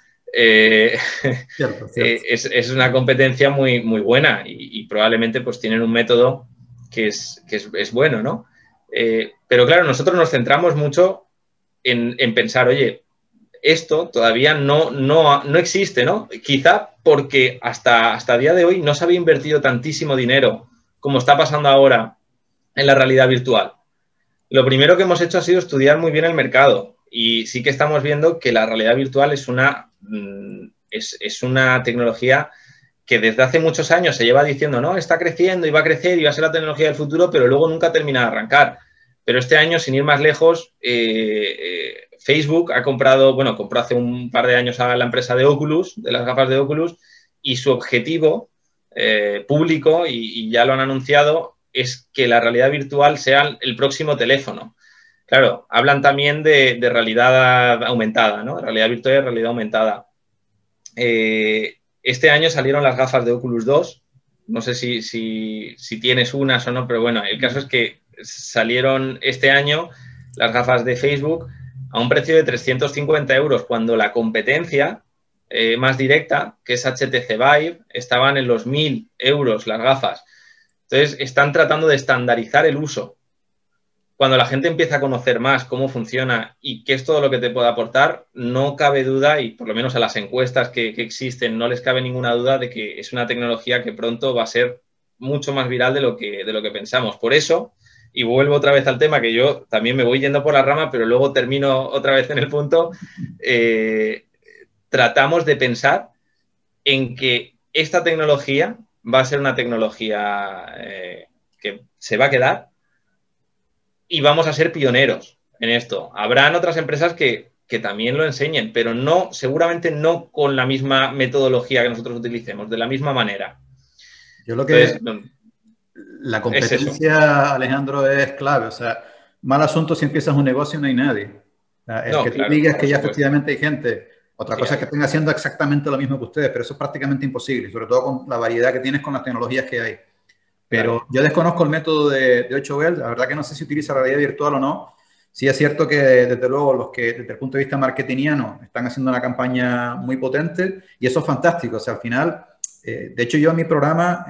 Cierto. Es una competencia muy, muy buena y probablemente pues tienen un método que es bueno, ¿no? Pero claro, nosotros nos centramos mucho en pensar, oye, esto todavía no existe, ¿no? Quizá porque hasta día de hoy no se había invertido tantísimo dinero como está pasando ahora en la realidad virtual. Lo primero que hemos hecho ha sido estudiar muy bien el mercado y sí que estamos viendo que la realidad virtual es una tecnología que desde hace muchos años se lleva diciendo, no, está creciendo y va a crecer y va a ser la tecnología del futuro, pero luego nunca termina de arrancar. Pero este año, sin ir más lejos, Facebook ha comprado, bueno, compró hace un par de años a la empresa de Oculus, de las gafas de Oculus, y su objetivo público, y ya lo han anunciado, es que la realidad virtual sea el próximo teléfono. Claro, hablan también de realidad aumentada, ¿no? Realidad virtual y realidad aumentada. Este año salieron las gafas de Oculus 2. No sé si tienes unas o no, pero bueno, el caso es que salieron este año las gafas de Facebook a un precio de 350 euros, cuando la competencia más directa, que es HTC Vive, estaban en los 1.000 euros las gafas. Entonces, están tratando de estandarizar el uso. Cuando la gente empieza a conocer más cómo funciona y qué es todo lo que te puede aportar, no cabe duda, y por lo menos a las encuestas que existen, no les cabe ninguna duda de que es una tecnología que pronto va a ser mucho más viral de lo que pensamos. Por eso, y vuelvo otra vez al tema, que yo también me voy yendo por la rama, pero luego termino otra vez en el punto, tratamos de pensar en que esta tecnología va a ser una tecnología que se va a quedar, y vamos a ser pioneros en esto. Habrán otras empresas que también lo enseñen, pero no, seguramente no con la misma metodología que nosotros utilicemos, de la misma manera. Yo lo que... Entonces, la competencia, Alejandro, es clave. O sea, mal asunto si empiezas un negocio y no hay nadie. O sea, el que tú digas que ya efectivamente hay gente. Otra cosa es que estén haciendo exactamente lo mismo que ustedes, pero eso es prácticamente imposible, sobre todo con la variedad que tienes con las tecnologías que hay. Pero yo desconozco el método de 8Bell, la verdad que no sé si utiliza realidad virtual o no. Sí es cierto que, desde luego, los que desde el punto de vista marketingiano están haciendo una campaña muy potente, y eso es fantástico. O sea, al final, de hecho, yo en mi programa,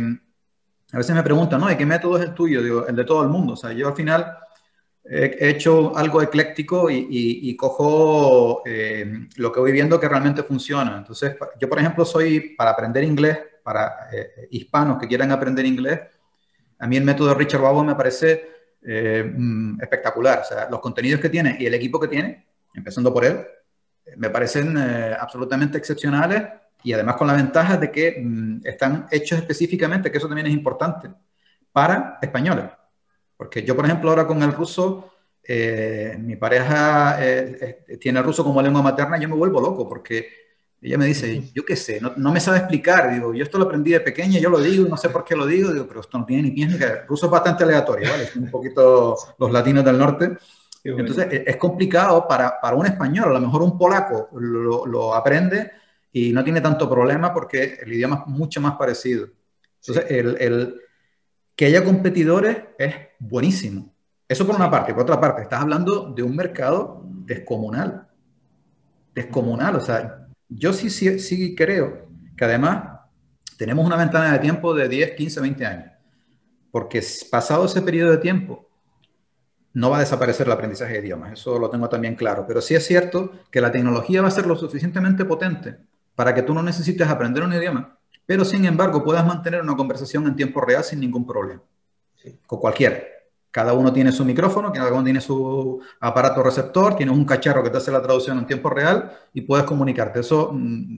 a veces me preguntan, ¿no? ¿Y qué método es el tuyo? Digo, el de todo el mundo. O sea, yo al final he hecho algo ecléctico y cojo lo que voy viendo que realmente funciona. Entonces, yo, por ejemplo, soy, para aprender inglés, para hispanos que quieran aprender inglés, a mí el método de Richard Bauer me parece espectacular. O sea, los contenidos que tiene y el equipo que tiene, empezando por él, me parecen absolutamente excepcionales, y además con la ventaja de que están hechos específicamente, que eso también es importante, para españoles. Porque yo, por ejemplo, ahora con el ruso, mi pareja tiene el ruso como lengua materna, y yo me vuelvo loco porque ella me dice, yo qué sé, no me sabe explicar. Digo, yo esto lo aprendí de pequeña, yo lo digo, no sé por qué lo digo. Digo, pero esto no tiene ni pies ni cabeza. El ruso es bastante aleatorio, ¿vale? Son un poquito los latinos del norte. Entonces, es complicado para un español. A lo mejor un polaco lo aprende y no tiene tanto problema porque el idioma es mucho más parecido. Entonces, que haya competidores es buenísimo. Eso por una parte. Por otra parte, estás hablando de un mercado descomunal. Descomunal. O sea, yo sí creo que además tenemos una ventana de tiempo de 10, 15, 20 años. Porque pasado ese periodo de tiempo, no va a desaparecer el aprendizaje de idiomas. Eso lo tengo también claro. Pero sí es cierto que la tecnología va a ser lo suficientemente potente para que tú no necesites aprender un idioma, pero sin embargo puedas mantener una conversación en tiempo real sin ningún problema. Con cualquiera. Cada uno tiene su micrófono, cada uno tiene su aparato receptor, tienes un cacharro que te hace la traducción en tiempo real y puedes comunicarte. Eso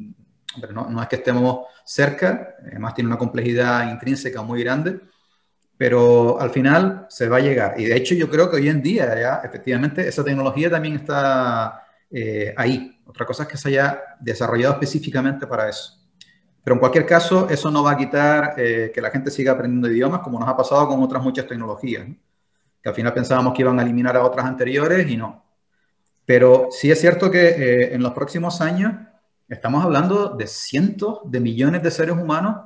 no es que estemos cerca, además tiene una complejidad intrínseca muy grande, pero al final se va a llegar. Y de hecho yo creo que hoy en día ya efectivamente esa tecnología también está ahí. Otra cosa es que se haya desarrollado específicamente para eso. Pero en cualquier caso, eso no va a quitar que la gente siga aprendiendo idiomas, como nos ha pasado con otras muchas tecnologías, ¿no? Que al final pensábamos que iban a eliminar a otras anteriores y no. Pero sí es cierto que en los próximos años estamos hablando de cientos de millones de seres humanos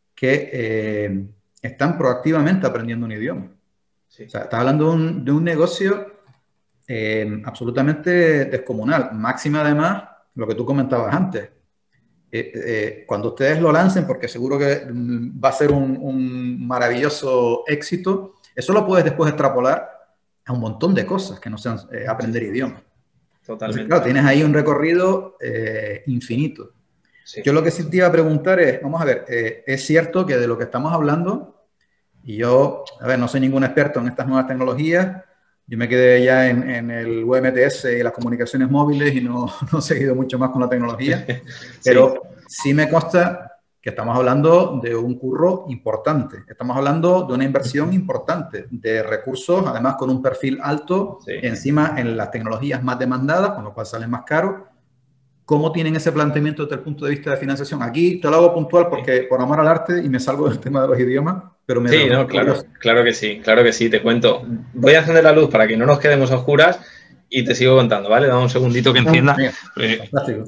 que están proactivamente aprendiendo un idioma. Sí. O sea, estás hablando de un negocio absolutamente descomunal. Máxima además, lo que tú comentabas antes. Cuando ustedes lo lancen, porque seguro que va a ser un maravilloso éxito, eso lo puedes después extrapolar a un montón de cosas que no sean aprender idiomas. Totalmente. Entonces, claro, tienes ahí un recorrido infinito. Sí. Yo lo que sí te iba a preguntar es, vamos a ver, es cierto que de lo que estamos hablando, y yo, a ver, no soy ningún experto en estas nuevas tecnologías, yo me quedé ya en el UMTS y las comunicaciones móviles y no he seguido mucho más con la tecnología, pero sí me consta que estamos hablando de un curro importante, estamos hablando de una inversión importante, de recursos, además con un perfil alto, Sí. encima en las tecnologías más demandadas, con lo cual salen más caros. ¿Cómo tienen ese planteamiento desde el punto de vista de financiación? Aquí te lo hago puntual porque por amor al arte y me salgo del tema de los idiomas, pero me Sí, no, claro que sí, te cuento. Voy a encender la luz para que no nos quedemos a oscuras y te sigo contando, ¿vale? Dame un segundito que encienda. Fantástico.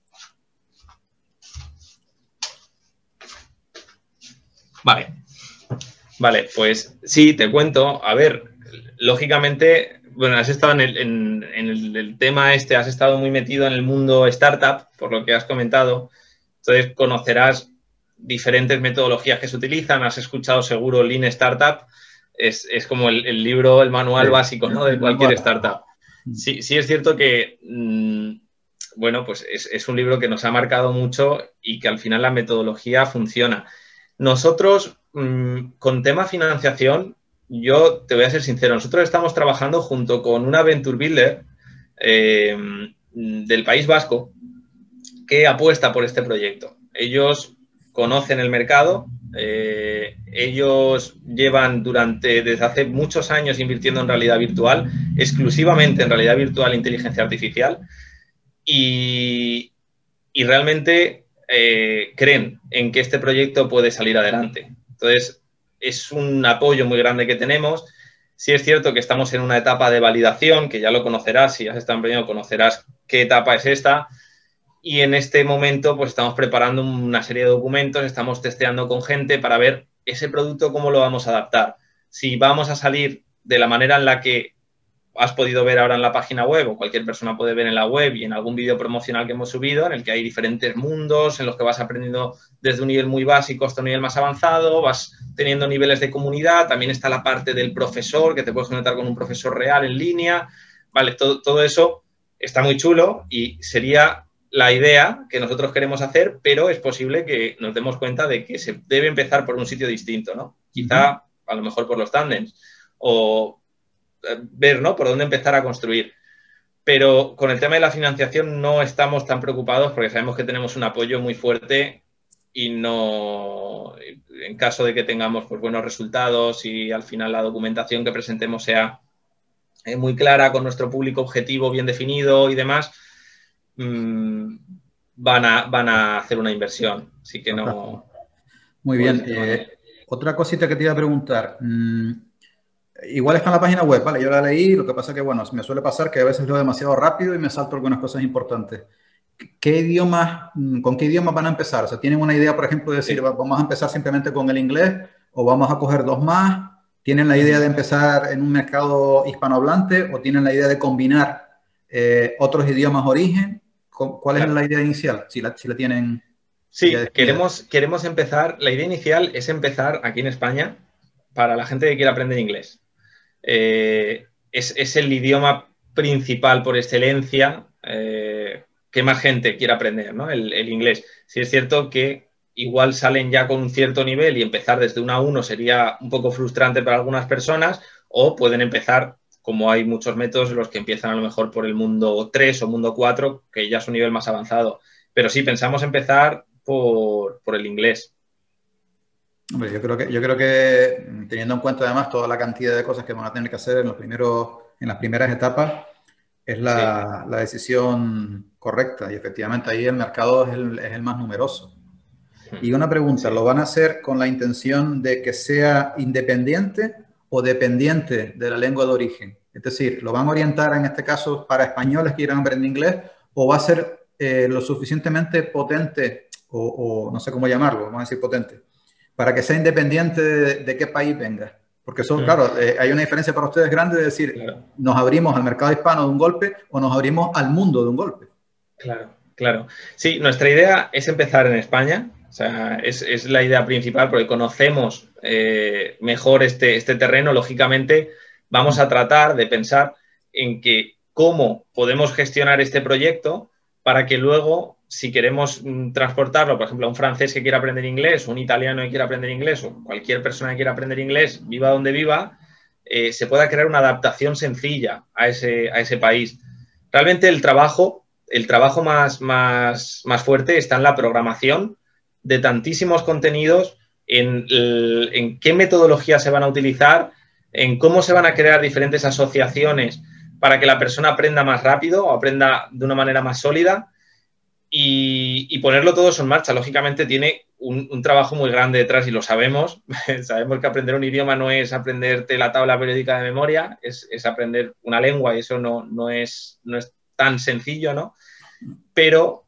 Vale, pues sí, te cuento. A ver, lógicamente, bueno, has estado en el tema este, has estado muy metido en el mundo startup, por lo que has comentado. Entonces, conocerás diferentes metodologías que se utilizan. Has escuchado seguro Lean Startup. Es como el libro, el manual básico, ¿no?, de cualquier startup. Sí, es cierto que, bueno, pues es un libro que nos ha marcado mucho y que al final la metodología funciona. Nosotros, con tema financiación, yo te voy a ser sincero, nosotros estamos trabajando junto con una Venture Builder del País Vasco que apuesta por este proyecto. Ellos conocen el mercado, ellos llevan desde hace muchos años invirtiendo en realidad virtual, exclusivamente en realidad virtual e inteligencia artificial, y realmente creen en que este proyecto puede salir adelante. Entonces, es un apoyo muy grande que tenemos. Sí es cierto que estamos en una etapa de validación, que ya lo conocerás, si has estado emprendiendo conocerás qué etapa es esta, y en este momento pues estamos preparando una serie de documentos, estamos testeando con gente para ver ese producto cómo lo vamos a adaptar. Si vamos a salir de la manera en la que has podido ver ahora en la página web, o cualquier persona puede ver en la web y en algún vídeo promocional que hemos subido, en el que hay diferentes mundos, en los que vas aprendiendo desde un nivel muy básico hasta un nivel más avanzado, vas teniendo niveles de comunidad, también está la parte del profesor, que te puedes conectar con un profesor real en línea, vale, todo eso está muy chulo y sería la idea que nosotros queremos hacer, pero es posible que nos demos cuenta de que se debe empezar por un sitio distinto, ¿no? Quizá, a lo mejor por los tándems, o ver, ¿no?, por dónde empezar a construir. Pero con el tema de la financiación no estamos tan preocupados porque sabemos que tenemos un apoyo muy fuerte y no, en caso de que tengamos pues buenos resultados y al final la documentación que presentemos sea muy clara, con nuestro público objetivo bien definido y demás, van a hacer una inversión. Así que no... Muy bien. Otra cosita que te iba a preguntar. Igual está en la página web, ¿vale? Yo la leí, lo que pasa que, bueno, me suele pasar que a veces leo demasiado rápido y me salto algunas cosas importantes. ¿Con qué idiomas van a empezar? O sea, ¿tienen una idea, por ejemplo, de decir, vamos a empezar simplemente con el inglés o vamos a coger dos más? ¿Tienen la idea de empezar en un mercado hispanohablante o tienen la idea de combinar otros idiomas origen? ¿Cuál es la idea inicial? Si la tienen... Sí, queremos empezar, la idea inicial es empezar aquí en España para la gente que quiera aprender inglés. Es el idioma principal por excelencia que más gente quiere aprender, ¿no? El inglés. Sí es cierto que igual salen ya con un cierto nivel y empezar desde un A1 sería un poco frustrante para algunas personas, o pueden empezar, como hay muchos métodos, los que empiezan a lo mejor por el mundo 3 o mundo 4, que ya es un nivel más avanzado. Pero sí, pensamos empezar por el inglés. Hombre, yo creo que teniendo en cuenta además toda la cantidad de cosas que van a tener que hacer en las primeras etapas, es la decisión correcta y efectivamente ahí el mercado es el más numeroso. Y una pregunta, ¿lo van a hacer con la intención de que sea independiente o dependiente de la lengua de origen? Es decir, ¿lo van a orientar en este caso para españoles que quieran aprender inglés o va a ser lo suficientemente potente o no sé cómo llamarlo, vamos a decir potente, para que sea independiente de qué país venga? Porque eso, claro, hay una diferencia para ustedes grande de decir, nos abrimos al mercado hispano de un golpe o nos abrimos al mundo de un golpe. Claro. Sí, nuestra idea es empezar en España. O sea, es la idea principal porque conocemos mejor este terreno. Lógicamente, vamos a tratar de pensar en que cómo podemos gestionar este proyecto para que luego, si queremos transportarlo, por ejemplo, a un francés que quiera aprender inglés, un italiano que quiera aprender inglés o cualquier persona que quiera aprender inglés, viva donde viva, se pueda crear una adaptación sencilla a ese país. Realmente el trabajo más fuerte está en la programación de tantísimos contenidos, en qué metodologías se van a utilizar, en cómo se van a crear diferentes asociaciones para que la persona aprenda más rápido o aprenda de una manera más sólida y ponerlo todo eso en marcha. Lógicamente tiene un trabajo muy grande detrás y lo sabemos. Sabemos que aprender un idioma no es aprenderte la tabla periódica de memoria, es aprender una lengua y eso no es tan sencillo, ¿no? Pero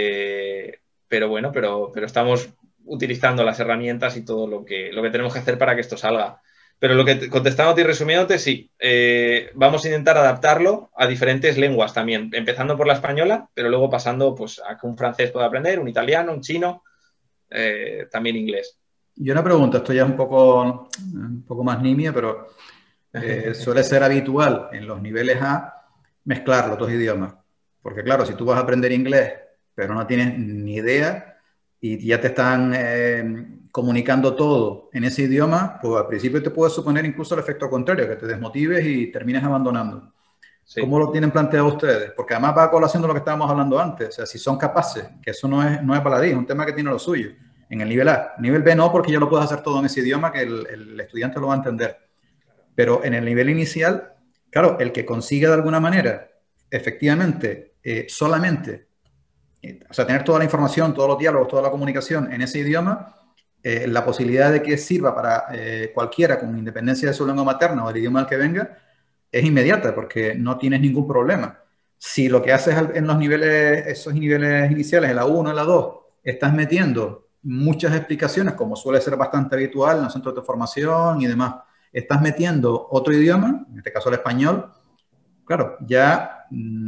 bueno, pero estamos utilizando las herramientas y todo lo que tenemos que hacer para que esto salga. Pero contestándote y resumiéndote, sí, vamos a intentar adaptarlo a diferentes lenguas también, empezando por la española, pero luego pasando pues, a que un francés pueda aprender, un italiano, un chino, también inglés. Y una pregunta, esto ya es un poco más nimia, pero suele ser habitual en los niveles A mezclar los dos idiomas. Porque claro, si tú vas a aprender inglés, pero no tienes ni idea y ya te están comunicando todo en ese idioma, pues al principio te puede suponer incluso el efecto contrario, que te desmotives y termines abandonando. Sí. ¿Cómo lo tienen planteado ustedes? Porque además va a colación de lo que estábamos hablando antes. O sea, si son capaces, que eso no es baladí, es un tema que tiene lo suyo. En el nivel A. Nivel B no, porque ya lo puedes hacer todo en ese idioma que el estudiante lo va a entender. Pero en el nivel inicial, claro, el que consiga de alguna manera, efectivamente, solamente, o sea, tener toda la información, todos los diálogos, toda la comunicación en ese idioma, la posibilidad de que sirva para cualquiera con independencia de su lengua materna o del idioma al que venga, es inmediata porque no tienes ningún problema. Si lo que haces en los niveles, esos niveles iniciales, en la 1, en la 2, estás metiendo muchas explicaciones, como suele ser bastante habitual en los centros de formación y demás, estás metiendo otro idioma, en este caso el español, claro, ya,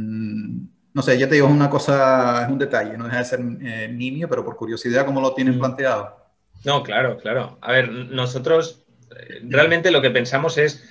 no sé, ya te digo, es una cosa, es un detalle, no deja de ser nimio, pero por curiosidad, ¿cómo lo tienen planteado? No, claro, claro. A ver, nosotros realmente lo que pensamos es,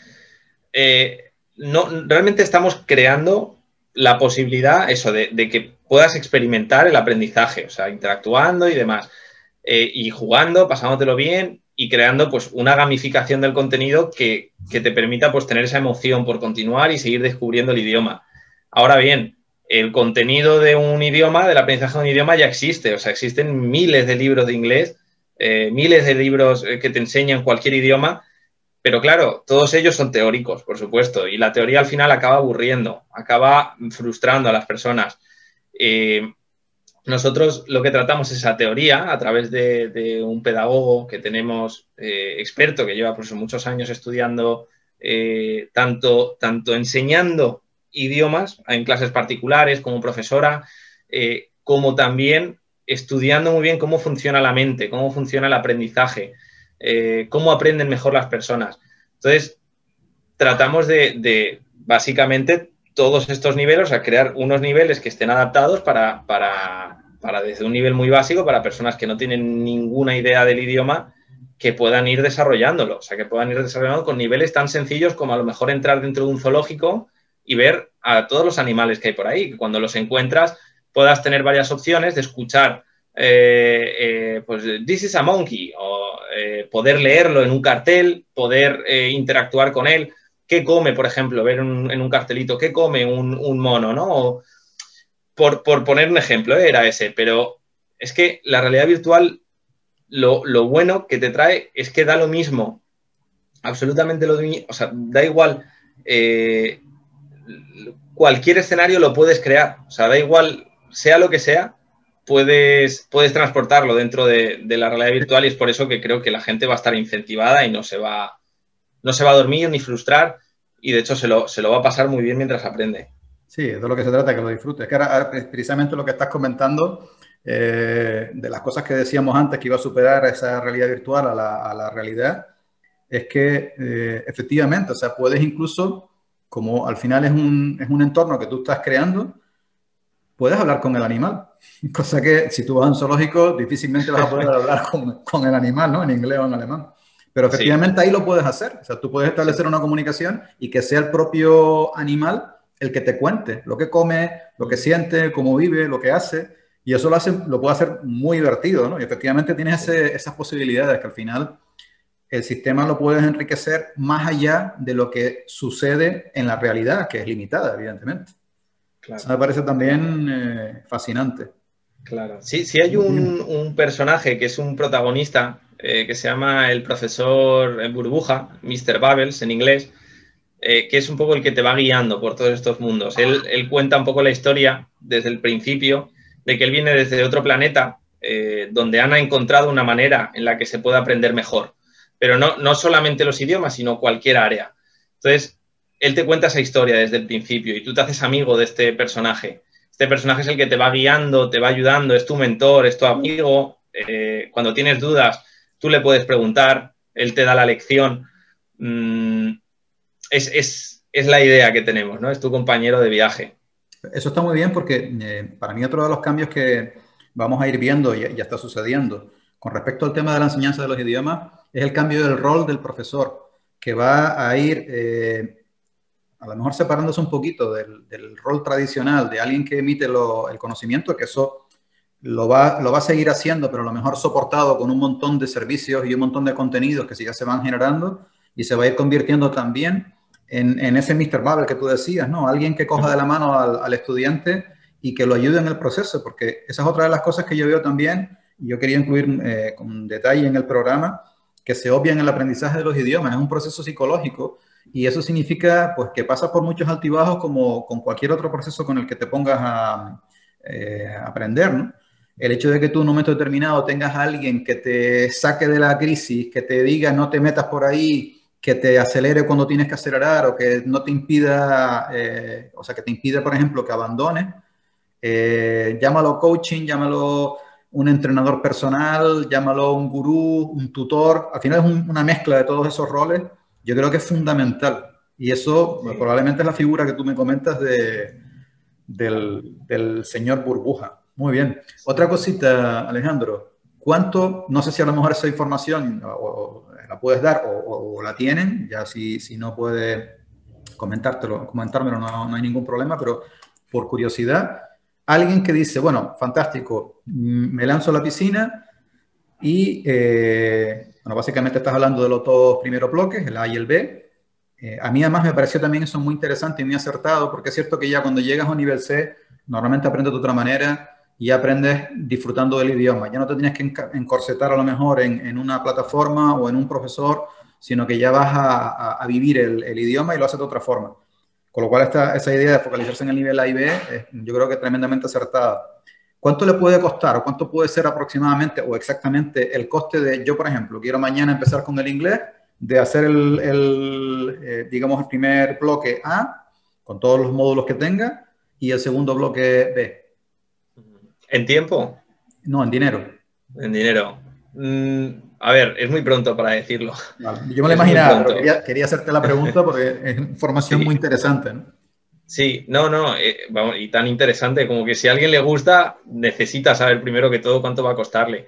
realmente estamos creando la posibilidad, eso, de que puedas experimentar el aprendizaje, o sea, interactuando y demás, y jugando, pasándotelo bien y creando pues una gamificación del contenido que te permita pues tener esa emoción por continuar y seguir descubriendo el idioma. Ahora bien, el contenido de un idioma, del aprendizaje de un idioma ya existe, o sea, existen miles de libros de inglés, miles de libros que te enseñan cualquier idioma, pero claro, todos ellos son teóricos, por supuesto, y la teoría al final acaba aburriendo, acaba frustrando a las personas. Nosotros lo que tratamos es esa teoría a través de un pedagogo que tenemos experto, que lleva pues, muchos años estudiando, tanto enseñando idiomas en clases particulares como profesora, como también estudiando muy bien cómo funciona la mente, cómo funciona el aprendizaje, cómo aprenden mejor las personas. Entonces, tratamos de básicamente todos estos niveles, o sea, crear unos niveles que estén adaptados para desde un nivel muy básico, para personas que no tienen ninguna idea del idioma, que puedan ir desarrollándolo, o sea, que puedan ir desarrollando con niveles tan sencillos como a lo mejor entrar dentro de un zoológico y ver a todos los animales que hay por ahí, que cuando los encuentras puedas tener varias opciones de escuchar, pues, this is a monkey, o poder leerlo en un cartel, poder interactuar con él, qué come, por ejemplo, ver en un cartelito, qué come un mono, ¿no? O, por poner un ejemplo, era ese, pero es que la realidad virtual, lo bueno que te trae es que da lo mismo, absolutamente lo mismo, o sea, da igual, cualquier escenario lo puedes crear, o sea, da igual, sea lo que sea, puedes transportarlo dentro de la realidad virtual y es por eso que creo que la gente va a estar incentivada y no se va a dormir ni frustrar y de hecho se lo va a pasar muy bien mientras aprende. Sí, es de lo que se trata, que lo disfrutes. Que ahora precisamente lo que estás comentando, de las cosas que decíamos antes que iba a superar esa realidad virtual a la realidad, es que efectivamente, o sea, puedes incluso, como al final es un entorno que tú estás creando, puedes hablar con el animal. Cosa que si tú vas a un zoológico, difícilmente vas a poder hablar con el animal, ¿no? En inglés o en alemán. Pero efectivamente sí, ahí lo puedes hacer. O sea, tú puedes establecer una comunicación y que sea el propio animal el que te cuente lo que come, lo que siente, cómo vive, lo que hace. Y eso lo puede hacer muy divertido, ¿no? Y efectivamente tienes esas posibilidades que al final el sistema lo puedes enriquecer más allá de lo que sucede en la realidad, que es limitada, evidentemente. Claro. Eso me parece también fascinante. Claro. Sí, sí hay un personaje que es un protagonista que se llama el profesor Burbuja, Mr. Bubbles en inglés, que es un poco el que te va guiando por todos estos mundos. Él cuenta un poco la historia desde el principio de que él viene desde otro planeta donde han encontrado una manera en la que se puede aprender mejor. Pero no solamente los idiomas, sino cualquier área. Entonces, él te cuenta esa historia desde el principio y tú te haces amigo de este personaje. Este personaje es el que te va guiando, te va ayudando, es tu mentor, es tu amigo. Cuando tienes dudas, tú le puedes preguntar, él te da la lección. Es la idea que tenemos, ¿no? Es tu compañero de viaje. Eso está muy bien porque para mí otro de los cambios que vamos a ir viendo y ya está sucediendo con respecto al tema de la enseñanza de los idiomas es el cambio del rol del profesor, que va a ir a lo mejor separándose un poquito del rol tradicional de alguien que emite el conocimiento, que eso lo va a seguir haciendo, pero a lo mejor soportado con un montón de servicios y un montón de contenidos que sí ya se van generando y se va a ir convirtiendo también en ese Mr. Babel que tú decías, ¿no? Alguien que coja de la mano al estudiante y que lo ayude en el proceso, porque esa es otra de las cosas que yo veo también, y yo quería incluir con detalle en el programa, que se obvia en el aprendizaje de los idiomas. Es un proceso psicológico y eso significa pues, que pasas por muchos altibajos como con cualquier otro proceso con el que te pongas a aprender, ¿no? El hecho de que tú en un momento determinado tengas a alguien que te saque de la crisis, que te diga no te metas por ahí, que te acelere cuando tienes que acelerar o que no te impida, o sea, que te impida, por ejemplo, que abandones, llámalo coaching, llámalo un entrenador personal, llámalo un gurú, un tutor, al final es una mezcla de todos esos roles, yo creo que es fundamental. Y eso Sí. probablemente es la figura que tú me comentas del señor Burbuja. Muy bien. Otra cosita, Alejandro. ¿Cuánto, no sé si a lo mejor esa información o la puedes dar o la tienen, ya si no puedes comentármelo, no hay ningún problema, pero por curiosidad, alguien que dice, bueno, fantástico, me lanzo a la piscina y, bueno, básicamente estás hablando de los dos primeros bloques, el A y el B. A mí además me pareció también eso muy interesante y muy acertado, porque es cierto que ya cuando llegas a un nivel C, normalmente aprendes de otra manera y aprendes disfrutando del idioma. Ya no te tienes que encorsetar a lo mejor en una plataforma o en un profesor, sino que ya vas a vivir el idioma y lo haces de otra forma. Con lo cual esa idea de focalizarse en el nivel A y B, yo creo que es tremendamente acertada. ¿Cuánto le puede costar o cuánto puede ser aproximadamente o exactamente el coste de, yo por ejemplo, quiero mañana empezar con el inglés, de hacer digamos, el primer bloque A, con todos los módulos que tenga, y el segundo bloque B? ¿En tiempo? No, en dinero. En dinero. A ver, es muy pronto para decirlo. Vale. Yo me lo Es muy imaginaba, pero pronto. quería hacerte la pregunta porque es información muy Sí, interesante, ¿no? sí, no, vamos, y tan interesante como que si a alguien le gusta, necesita saber primero que todo cuánto va a costarle.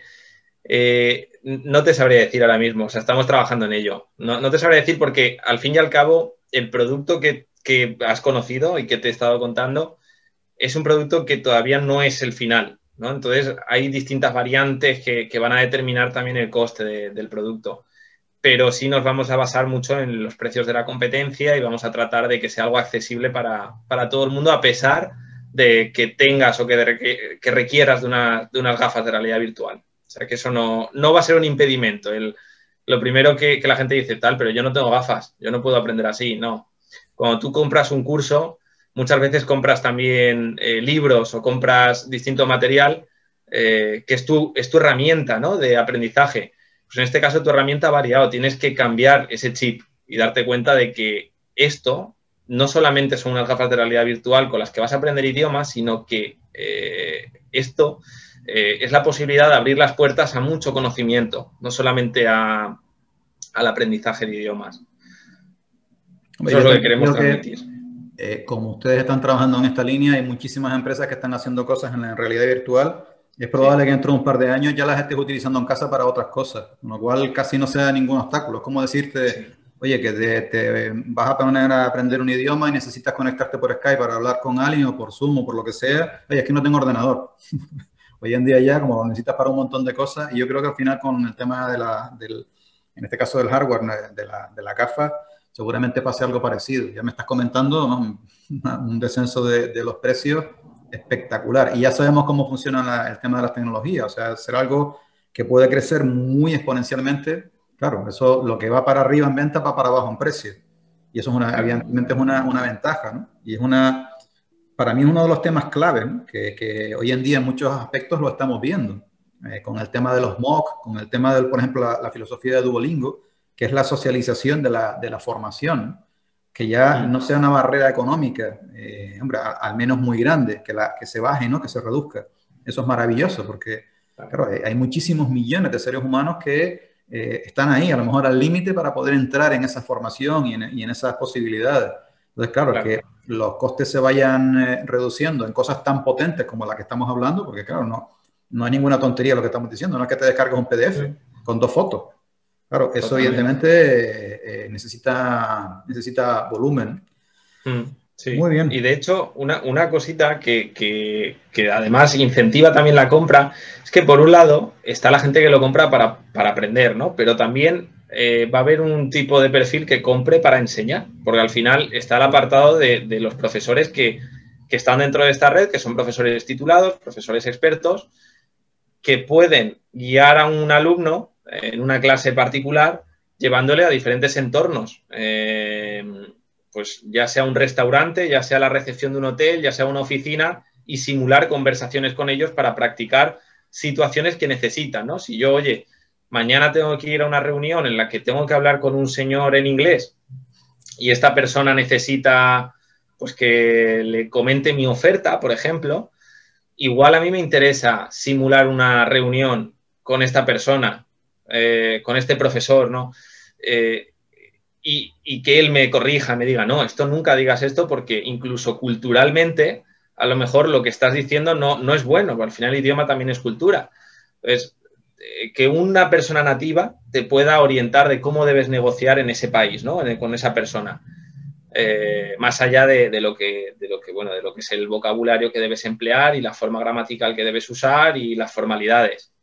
No te sabría decir ahora mismo, o sea, estamos trabajando en ello. No te sabría decir porque al fin y al cabo el producto que has conocido y que te he estado contando es un producto que todavía no es el final, ¿no? Entonces hay distintas variantes que van a determinar también el coste del producto, pero sí nos vamos a basar mucho en los precios de la competencia y vamos a tratar de que sea algo accesible para todo el mundo, a pesar de que tengas o que requieras de unas gafas de realidad virtual. O sea, que eso no va a ser un impedimento. Lo primero que la gente dice, tal, pero yo no tengo gafas, yo no puedo aprender así. No. Cuando tú compras un curso, muchas veces compras también libros o compras distinto material que es tu herramienta, ¿no?, de aprendizaje. Pues en este caso tu herramienta ha variado, tienes que cambiar ese chip y darte cuenta de que esto no solamente son unas gafas de realidad virtual con las que vas a aprender idiomas, sino que esto es la posibilidad de abrir las puertas a mucho conocimiento, no solamente al aprendizaje de idiomas. Hombre, Eso es yo lo que también queremos creo transmitir. que como ustedes están trabajando en esta línea, hay muchísimas empresas que están haciendo cosas en la realidad virtual. Es Sí. probable que dentro de un par de años ya las estés utilizando en casa para otras cosas, con lo cual casi no sea ningún obstáculo. Es como decirte, Sí. oye, que te vas a poner a aprender un idioma y necesitas conectarte por Skype para hablar con alguien o por Zoom o por lo que sea. Oye, es que no tengo ordenador. Hoy en día ya, como lo necesitas para un montón de cosas, y yo creo que al final con el tema en este caso del hardware, de la gafa, seguramente pase algo parecido. Ya me estás comentando, ¿no?, un descenso de los precios espectacular. Y ya sabemos cómo funciona el tema de las tecnologías. O sea, será algo que puede crecer muy exponencialmente. Claro, eso lo que va para arriba en venta va para abajo en precio. Y eso es evidentemente es una ventaja, ¿no? Y es para mí es uno de los temas clave, ¿no? que hoy en día en muchos aspectos lo estamos viendo. Con el tema de los MOOC, con el tema del, por ejemplo, la filosofía de Duolingo, que es la socialización de la formación, que ya no sea una barrera económica, hombre, al menos muy grande, que se baje, ¿no? Que se reduzca. Eso es maravilloso porque, claro, hay muchísimos millones de seres humanos que están ahí, a lo mejor al límite para poder entrar en esa formación y en esas posibilidades. Entonces, claro, que los costes se vayan reduciendo en cosas tan potentes como la que estamos hablando, porque, claro, no hay ninguna tontería lo que estamos diciendo, no es que te descargues un PDF con 2 fotos. Claro, eso Totalmente. Evidentemente necesita volumen. Sí. Muy bien. Y de hecho, una cosita que además incentiva también la compra es que por un lado está la gente que lo compra para aprender, ¿no? Pero también va a haber un tipo de perfil que compre para enseñar, porque al final está el apartado de los profesores que están dentro de esta red, que son profesores titulados, profesores expertos, que pueden guiar a un alumno en una clase particular llevándole a diferentes entornos. Pues ya sea un restaurante, ya sea la recepción de un hotel, ya sea una oficina, y simular conversaciones con ellos para practicar situaciones que necesitan, ¿no? Si yo, oye, mañana tengo que ir a una reunión en la que tengo que hablar con un señor en inglés y esta persona necesita, pues, que le comente mi oferta, por ejemplo, igual a mí me interesa simular una reunión con esta persona, con este profesor, ¿no? Y que él me corrija, me diga, no, esto nunca digas esto porque incluso culturalmente a lo mejor lo que estás diciendo no es bueno, porque al final el idioma también es cultura. Entonces, que una persona nativa te pueda orientar de cómo debes negociar en ese país, ¿no? Con esa persona. Más allá de lo que es el vocabulario que debes emplear y la forma gramatical que debes usar y las formalidades.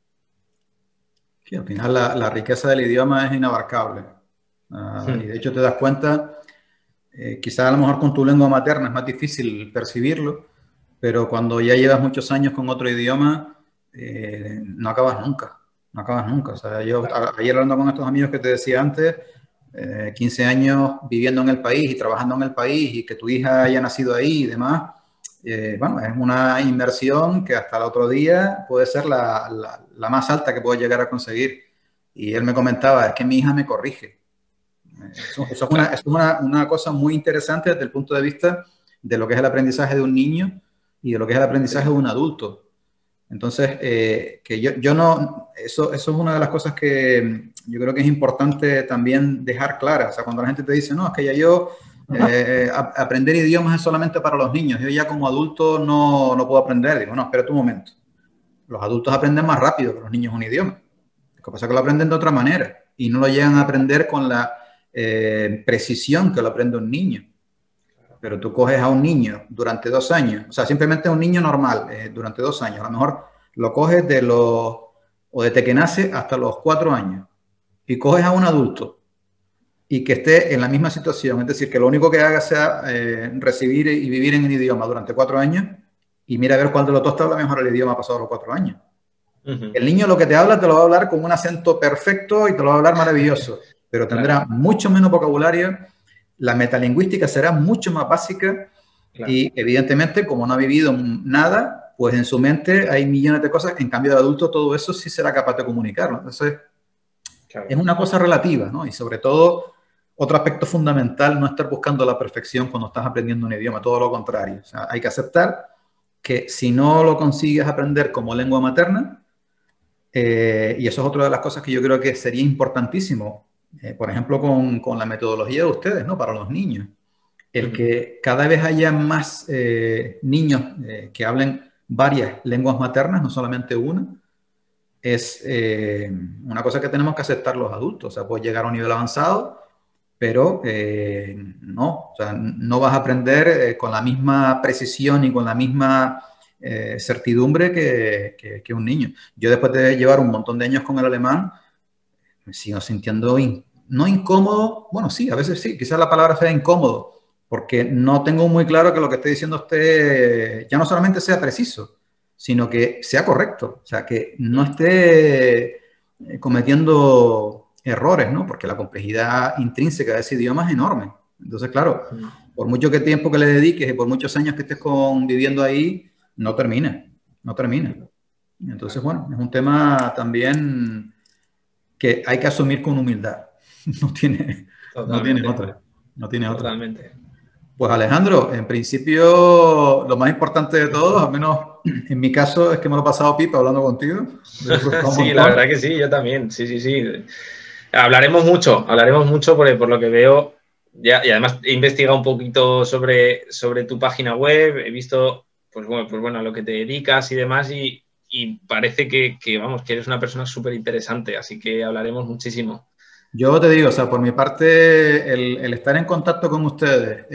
Sí, al final la riqueza del idioma es inabarcable. Y de hecho te das cuenta, quizás a lo mejor con tu lengua materna es más difícil percibirlo, pero cuando ya llevas muchos años con otro idioma, no acabas nunca. No acabas nunca. O sea, yo ayer hablando con estos amigos que te decía antes, 15 años viviendo en el país y trabajando en el país y que tu hija haya nacido ahí y demás, bueno, es una inversión que hasta el otro día puede ser la más alta que puedo llegar a conseguir. Y él me comentaba, es que mi hija me corrige. Eso es una cosa muy interesante desde el punto de vista de lo que es el aprendizaje de un niño y de lo que es el aprendizaje de un adulto. Entonces, que yo no, eso es una de las cosas que yo creo que es importante también dejar claras. O sea, cuando la gente te dice, no, es que ya yo aprender idiomas es solamente para los niños, yo ya como adulto no puedo aprender. Digo, no, espera un momento. Los adultos aprenden más rápido que los niños un idioma. Lo que pasa es que lo aprenden de otra manera y no lo llegan a aprender con la precisión que lo aprende un niño. Pero tú coges a un niño durante 2 años, o sea, simplemente a un niño normal durante 2 años, a lo mejor lo coges desde que nace hasta los 4 años y coges a un adulto y que esté en la misma situación, es decir, que lo único que haga sea recibir y vivir en el idioma durante 4 años y mira a ver cuál de los dos te habla mejor el idioma pasado los 4 años. El niño lo que te habla te lo va a hablar con un acento perfecto y te lo va a hablar maravilloso, pero tendrá mucho menos vocabulario, la metalingüística será mucho más básica y evidentemente como no ha vivido nada, pues en su mente hay millones de cosas, en cambio de adulto todo eso sí será capaz de comunicarlo. Entonces es una cosa relativa, ¿no? Y sobre todo otro aspecto fundamental, no estar buscando la perfección cuando estás aprendiendo un idioma, todo lo contrario. O sea, hay que aceptar que si no lo consigues aprender como lengua materna, y eso es otra de las cosas que yo creo que sería importantísimo, por ejemplo, con la metodología de ustedes, ¿no? Para los niños. El que cada vez haya más niños que hablen varias lenguas maternas, no solamente una, es una cosa que tenemos que aceptar los adultos. O sea, puedes llegar a un nivel avanzado, pero no, o sea, no vas a aprender con la misma precisión y con la misma certidumbre que un niño. Yo después de llevar un montón de años con el alemán, me sigo sintiendo no incómodo, bueno, sí, a veces sí, quizás la palabra sea incómodo, porque no tengo muy claro que lo que esté diciendo usted ya no solamente sea preciso, sino que sea correcto, o sea, que no esté cometiendo errores, ¿no? Porque la complejidad intrínseca de ese idioma es enorme. Entonces, claro, por mucho que tiempo que le dediques y por muchos años que estés viviendo ahí, no termina, no termina. Entonces, bueno, es un tema también que hay que asumir con humildad. No tiene otra. No tiene otra. Totalmente. Pues Alejandro, en principio lo más importante de todo, al menos en mi caso, es que me lo he pasado pipa hablando contigo. Sí, la verdad que sí, yo también. Sí. Hablaremos mucho por lo que veo. Y además he investigado un poquito sobre tu página web, he visto pues bueno, a lo que te dedicas y demás, y parece que eres una persona súper interesante, así que hablaremos muchísimo. Yo te digo, o sea, por mi parte, el estar en contacto con ustedes,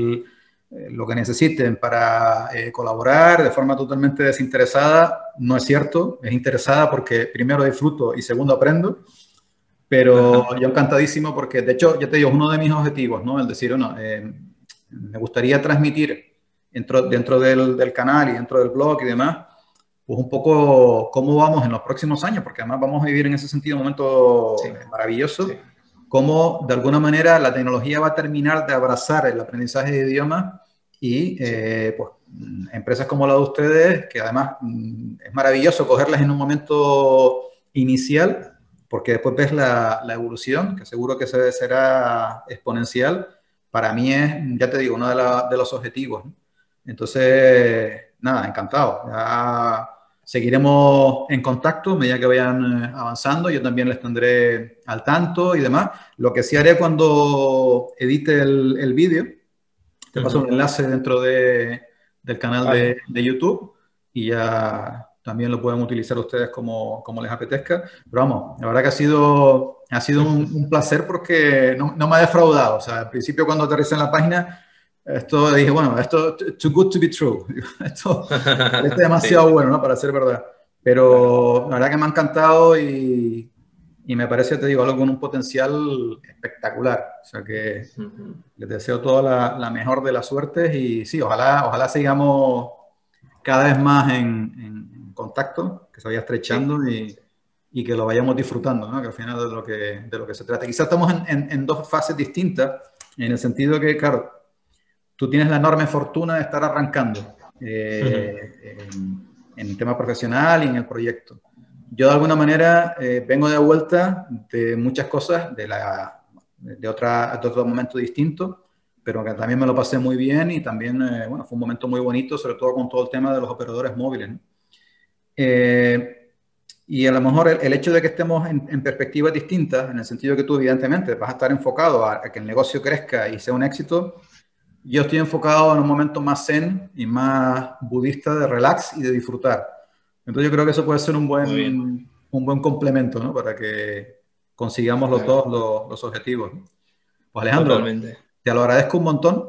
lo que necesiten para colaborar de forma totalmente desinteresada, no es cierto. Es interesada porque primero disfruto y segundo aprendo. Pero yo encantadísimo porque, de hecho, ya te digo, uno de mis objetivos, ¿no? El decir, bueno, me gustaría transmitir dentro del canal y dentro del blog y demás, pues un poco cómo vamos en los próximos años, porque además vamos a vivir en ese sentido un momento maravilloso, cómo de alguna manera la tecnología va a terminar de abrazar el aprendizaje de idiomas y pues empresas como la de ustedes, que además es maravilloso cogerlas en un momento inicial, porque después ves la evolución, que seguro que será exponencial. Para mí es, ya te digo, uno de los objetivos, ¿no? Entonces, nada, encantado. Ya seguiremos en contacto a medida que vayan avanzando. Yo también les tendré al tanto y demás. Lo que sí haré cuando edite el vídeo, te paso un enlace dentro del canal de YouTube y ya también lo pueden utilizar ustedes como les apetezca. Pero vamos, la verdad que ha sido un placer porque no me ha defraudado. O sea, al principio cuando aterricé en la página, dije, bueno, esto too good to be true. Esto parece demasiado bueno, ¿no? Para ser verdad. Pero la verdad que me ha encantado y me parece, te digo, algo con un potencial espectacular. O sea que les deseo toda la mejor de las suertes y sí, ojalá sigamos cada vez más en contacto, que se vaya estrechando y que lo vayamos disfrutando, ¿no? Que al final de lo que se trata. Quizás estamos en dos fases distintas, en el sentido que, claro, tú tienes la enorme fortuna de estar arrancando en el tema profesional y en el proyecto. Yo de alguna manera vengo de vuelta de muchas cosas, de otro momento distinto, pero que también me lo pasé muy bien y también, bueno, fue un momento muy bonito, sobre todo con todo el tema de los operadores móviles, ¿no? Y a lo mejor el hecho de que estemos en perspectivas distintas, en el sentido que tú evidentemente vas a estar enfocado a que el negocio crezca y sea un éxito, yo estoy enfocado en un momento más zen y más budista de relax y de disfrutar. Entonces yo creo que eso puede ser un buen complemento, ¿no? Para que consigamos todos los objetivos, ¿no? Pues Alejandro, totalmente. Te lo agradezco un montón.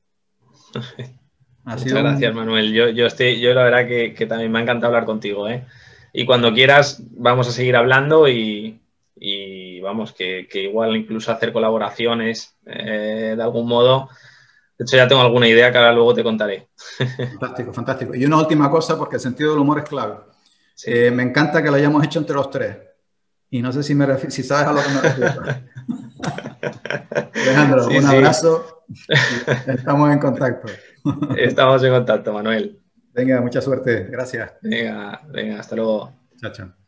Muchas gracias, Manuel. Yo la verdad que también me ha encantado hablar contigo, ¿eh? Y cuando quieras vamos a seguir hablando y vamos, que igual incluso hacer colaboraciones de algún modo. De hecho, ya tengo alguna idea que ahora luego te contaré. Fantástico, fantástico. Y una última cosa, porque el sentido del humor es clave. Sí. Me encanta que lo hayamos hecho entre los tres. Y no sé si sabes a lo que me refiero. Alejandro, un abrazo. Estamos en contacto. Estamos en contacto, Manuel. Venga, mucha suerte. Gracias. Venga, hasta luego. Chao, chao.